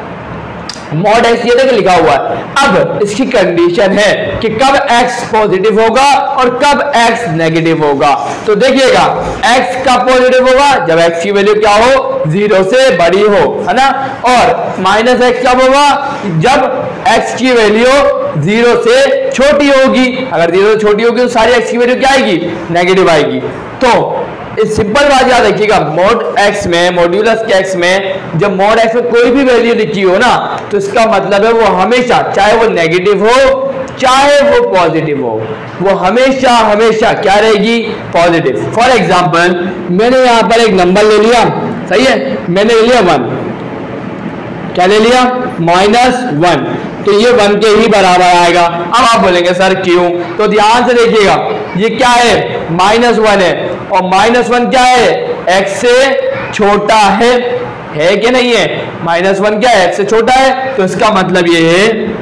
मॉड एक्स ये देखिए लिखा हुआ है। अब इसकी कंडीशन है कि कब x पॉजिटिव होगा और कब x नेगेटिव होगा। तो देखिएगा x कब पॉजिटिव होगा, जब x की वैल्यू क्या हो, जीरो से बड़ी हो, है ना, और माइनस एक्स कब होगा, जब x की वैल्यू जीरो से छोटी होगी। अगर जीरो से छोटी होगी तो सारी x की वैल्यू क्या आएगी, नेगेटिव आएगी। तो इस सिंपल बात याद रखिएगा, मोड एक्स में, मॉड्यूलस के एक्स में जब मोड एक्स में कोई भी वैल्यू लिखी हो ना, तो इसका मतलब है वो हमेशा, चाहे वो नेगेटिव हो चाहे वो पॉजिटिव हो, वो हमेशा हमेशा क्या रहेगी, पॉजिटिव। फॉर एग्जांपल मैंने यहाँ पर एक नंबर ले लिया, सही है, मैंने ले लिया वन, क्या ले लिया, माइनस वन, तो ये वन के ही बराबर आएगा। अब आप बोलेंगे सर क्यों, तो ध्यान से देखिएगा, ये क्या है, माइनस वन है, और माइनस वन क्या है, एक्स से छोटा है, है कि नहीं है, माइनस वन क्या है, एक्स से छोटा है, तो इसका मतलब ये है,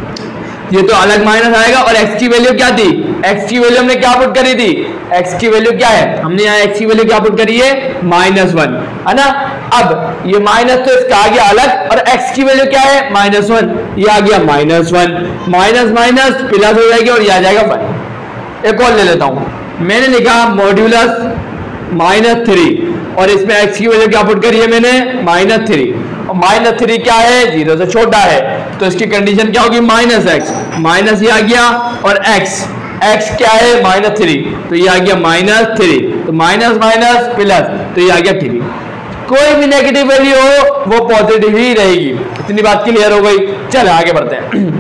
ये तो अलग माइनस आएगा। और x की वैल्यू क्या थी, x की वैल्यू हमने क्या पुट करी थी, x की वैल्यू क्या है, हमने यहाँ x की वैल्यू क्या पुट करी है, माइनस वन, है ना। अब ये माइनस तो इसका आ गया अलग, और x की वैल्यू क्या है, माइनस वन, ये आ गया minus one, minus minus plus हो जाएगी और ये आ जाएगा वन। एक और ले लेता हूं, मैंने लिखा मॉड्यूलस माइनस थ्री, और इसमें x की वैल्यू क्या पुट करी है मैंने, माइनस थ्री, और माइनस थ्री क्या है, जीरो से छोटा है, तो इसकी कंडीशन क्या होगी, माइनस एक्स, माइनस ये आ गया, और x x क्या है, माइनस थ्री, तो ये आ गया माइनस थ्री, तो माइनस माइनस प्लस, तो ये आ गया थ्री। कोई भी नेगेटिव वैल्यू हो वो पॉजिटिव ही रहेगी। इतनी बात क्लियर हो गई, चलो आगे बढ़ते हैं।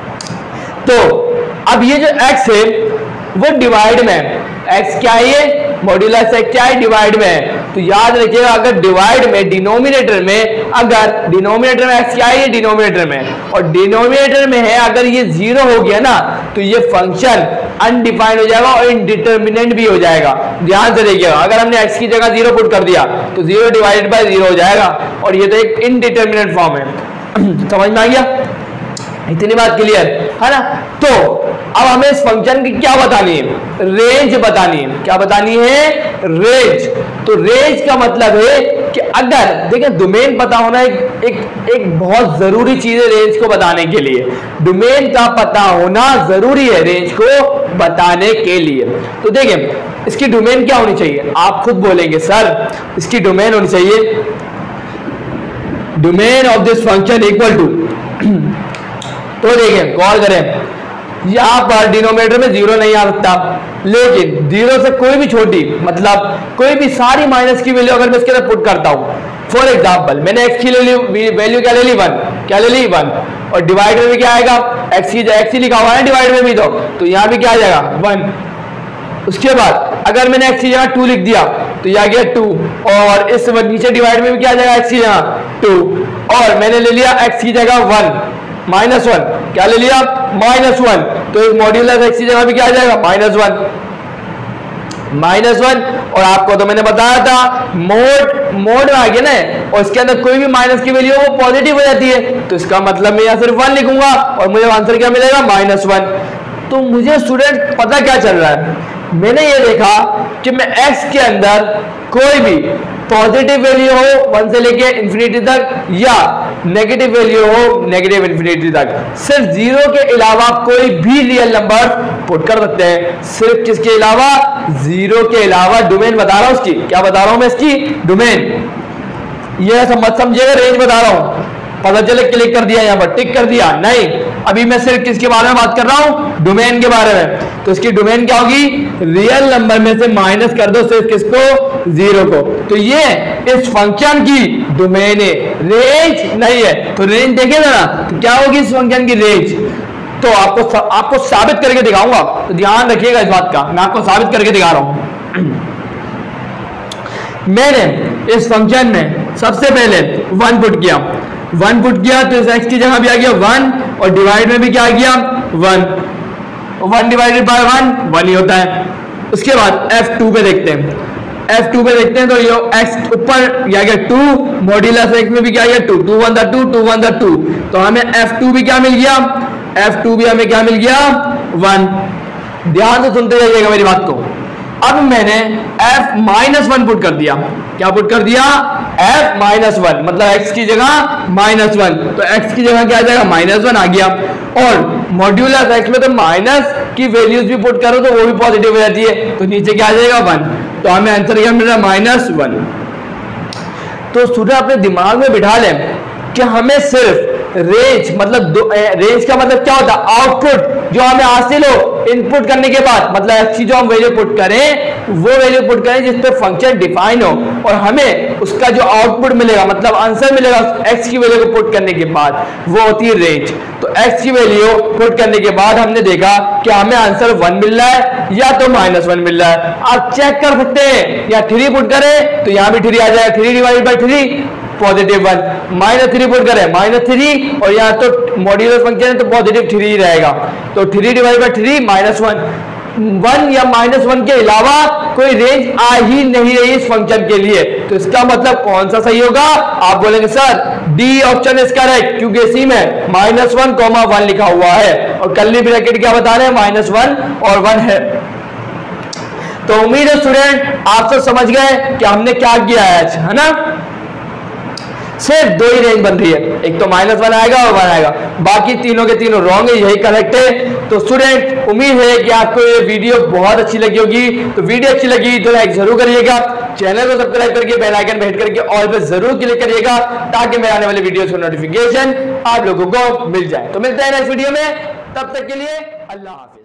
तो अब ये जो x है वो डिवाइड में है, x क्या है, ये मॉड्यूलस एक्स क्या है, डिवाइड में है। तो याद रखिएगा, अगर डिवाइड में डिनोमिनेटर में, अगर डिनोमिनेटर में x क्या है, ये डिनोमिनेटर में, और डिनोमिनेटर में है अगर ये जीरो हो गया ना, तो ये फंक्शन अनडिफाइंड हो जाएगा और इनडिटर्मिनेंट भी हो जाएगा। ध्यान से देखिएगा, अगर हमने x की जगह जीरो पुट कर दिया तो जीरो डिवाइडेड बाय जीरो हो जाएगा, और ये तो एक इनडिटर्मिनेंट फॉर्म है। समझ में आ गया, इतनी बात क्लियर है ना। तो अब हमें इस फंक्शन की क्या बतानी है, रेंज बतानी है। क्या बतानी है, रेंज। तो रेंज का मतलब है कि अगर देखिए डोमेन पता होना एक एक एक बहुत जरूरी चीज है रेंज को बताने के लिए। डोमेन का पता होना जरूरी है रेंज को बताने के लिए। तो देखिए इसकी डोमेन क्या होनी चाहिए, आप खुद बोलेंगे सर इसकी डोमेन होनी चाहिए, domain of this function equal to, तो देखिए गौर करें, यहां पर डिनोमिनेटर में जीरो नहीं आ सकता, लेकिन जीरो से कोई भी छोटी, मतलब कोई भी सारी माइनस की वैल्यू अगर मैं इसके अंदर पुट करता हूं फॉर एग्जाम्पल मैंने x की ले ली वैल्यू क्या ले ली वन, क्या ले ली वन, और डिवाइड में भी क्या आएगा x की, x ही लिखा हुआ है डिवाइड में भी, तो तो यहाँ भी क्या आ जाएगा वन। उसके बाद अगर मैंने x की जगह टू लिख दिया तो यह आ गया टू, और इस नीचे डिवाइड में भी क्या आ जाएगा x की जगह टू, और मैंने ले लिया x की जगह वन माइनस वन, क्या ले लिया माइनस वन, तो इस मॉड्यूलस x की जगह भी क्या आ जाएगा माइनस वन, माइनस वन। और आपको तो मैंने बताया था मोड मोड में आ गया ना, और इसके अंदर कोई भी माइनस की वैल्यू वो पॉजिटिव हो जाती है, तो इसका मतलब मैं यहाँ सिर्फ वन लिखूंगा और मुझे आंसर क्या मिलेगा माइनस वन। तो मुझे स्टूडेंट पता क्या चल रहा है, मैंने ये देखा कि मैं x के अंदर कोई भी पॉजिटिव वैल्यू हो वन से लेके इंफिनिटी तक या नेगेटिव वैल्यू हो नेगेटिव इंफिनिटी तक, सिर्फ जीरो के अलावा कोई भी रियल नंबर पुट कर सकते हैं। सिर्फ किसके अलावा, जीरो के अलावा। डोमेन बता रहा हूं उसकी, क्या बता रहा हूं मैं इसकी डोमेन, ये मत समझिएगा रेंज बता रहा हूं, पता चले क्लिक कर दिया यहाँ पर टिक कर दिया, नहीं, अभी मैं सिर्फ किसके बारे में बात कर रहा हूं डोमेन के बारे में। तो इसकी डोमेन क्या होगी, रियल नंबर में से माइनस कर दो सिर्फ किसको, जीरो को, तो ये इस फंक्शन की डोमेन है, रेंज नहीं है। तो रेंज देखिए जरा, तो क्या होगी इस फंक्शन की रेंज, तो आपको आपको साबित करके दिखाऊंगा, तो ध्यान रखिएगा इस बात का, मैं आपको साबित करके दिखा रहा हूं। मैंने इस फंक्शन में सबसे पहले वन पुट किया, वन पुट किया तो इस x की जगह भी आ गया वन, और डिवाइड में भी क्या आ गया one, one divided by one one ही होता है। उसके बाद एफ टू पे देखते हैं, एफ टू पे देखते हैं तो ये x ऊपर क्या गया टू, मॉड्यूलस x में भी क्या गया two, two one the two, two one the two, तो हमें एफ टू भी क्या मिल गया, एफ टू भी हमें क्या मिल गया वन। ध्यान से सुनते जाइएगा मेरी बात को। अब मैंने f माइनस वन पुट कर दिया, क्या पुट कर दिया f माइनस वन, मतलब x की जगह माइनस वन, तो x की जगह क्या आ जाएगा माइनस वन आ गया। और मॉड्यूलस x में तो माइनस की वैल्यूज भी पुट करो तो वो भी पॉजिटिव हो जाती है, तो नीचे क्या आ जाएगा वन, तो हमें आंसर क्या मिल रहा है माइनस वन। तो स्टूडेंट अपने दिमाग में बिठा लें कि हमें सिर्फ रेंज मतलब रेंज का मतलब क्या होता है, आउटपुट जो हमें हासिल हो इनपुट करने के बाद, मतलब x की जो हम वैल्यू पुट करें वो वैल्यू पुट करें जिस पे फंक्शन डिफाइन हो, और हमें उसका जो आउटपुट मिलेगा मतलब आंसर मिलेगा x की वैल्यू को पुट करने के बाद, वो होती है रेंज। तो x की वैल्यू पुट करने के बाद हमने देखा कि हमें आंसर वन मिल रहा है या तो माइनस वन मिल रहा है। आप चेक कर सकते हैं, या थ्री पुट करें तो यहाँ भी थ्री आ जाएगा, three divide by three positive one, minus three put करें माइनस थ्री, और यहाँ तो मॉड्यूलस फंक्शन है तो पॉजिटिव थ्री ही रहेगा, तो three divide by three minus one, one या माइनस वन के अलावा कोई रेंज आ ही नहीं रही इस फंक्शन के लिए। तो इसका मतलब कौन सा सही होगा, आप बोलेंगे sir D option is correct, क्योंकि इसी में माइनस वन कॉमा वन लिखा हुआ है और कर्ली ब्रैकेट क्या बता रहे हैं माइनस वन और वन है। तो उम्मीद है स्टूडेंट आप सब समझ गए कि हमने क्या किया है आज, है ना। सिर्फ दो ही रेंज बन रही है, एक तो माइनस वन आएगा और वन आएगा, बाकी तीनों के तीनों रॉन्ग है, यही करेक्ट है। तो स्टूडेंट उम्मीद है कि आपको ये वीडियो बहुत अच्छी लगी होगी, तो वीडियो अच्छी लगी तो लाइक जरूर करिएगा, चैनल को सब्सक्राइब करके बेल आइकन पे हिट करके ऑल पे जरूर क्लिक करिएगा, ताकि मेरे आने वाले वीडियोस का नोटिफिकेशन आप लोगों को मिल जाए। तो मिलते हैं नेक्स्ट वीडियो में, तब तक के लिए अल्लाह हाफिज।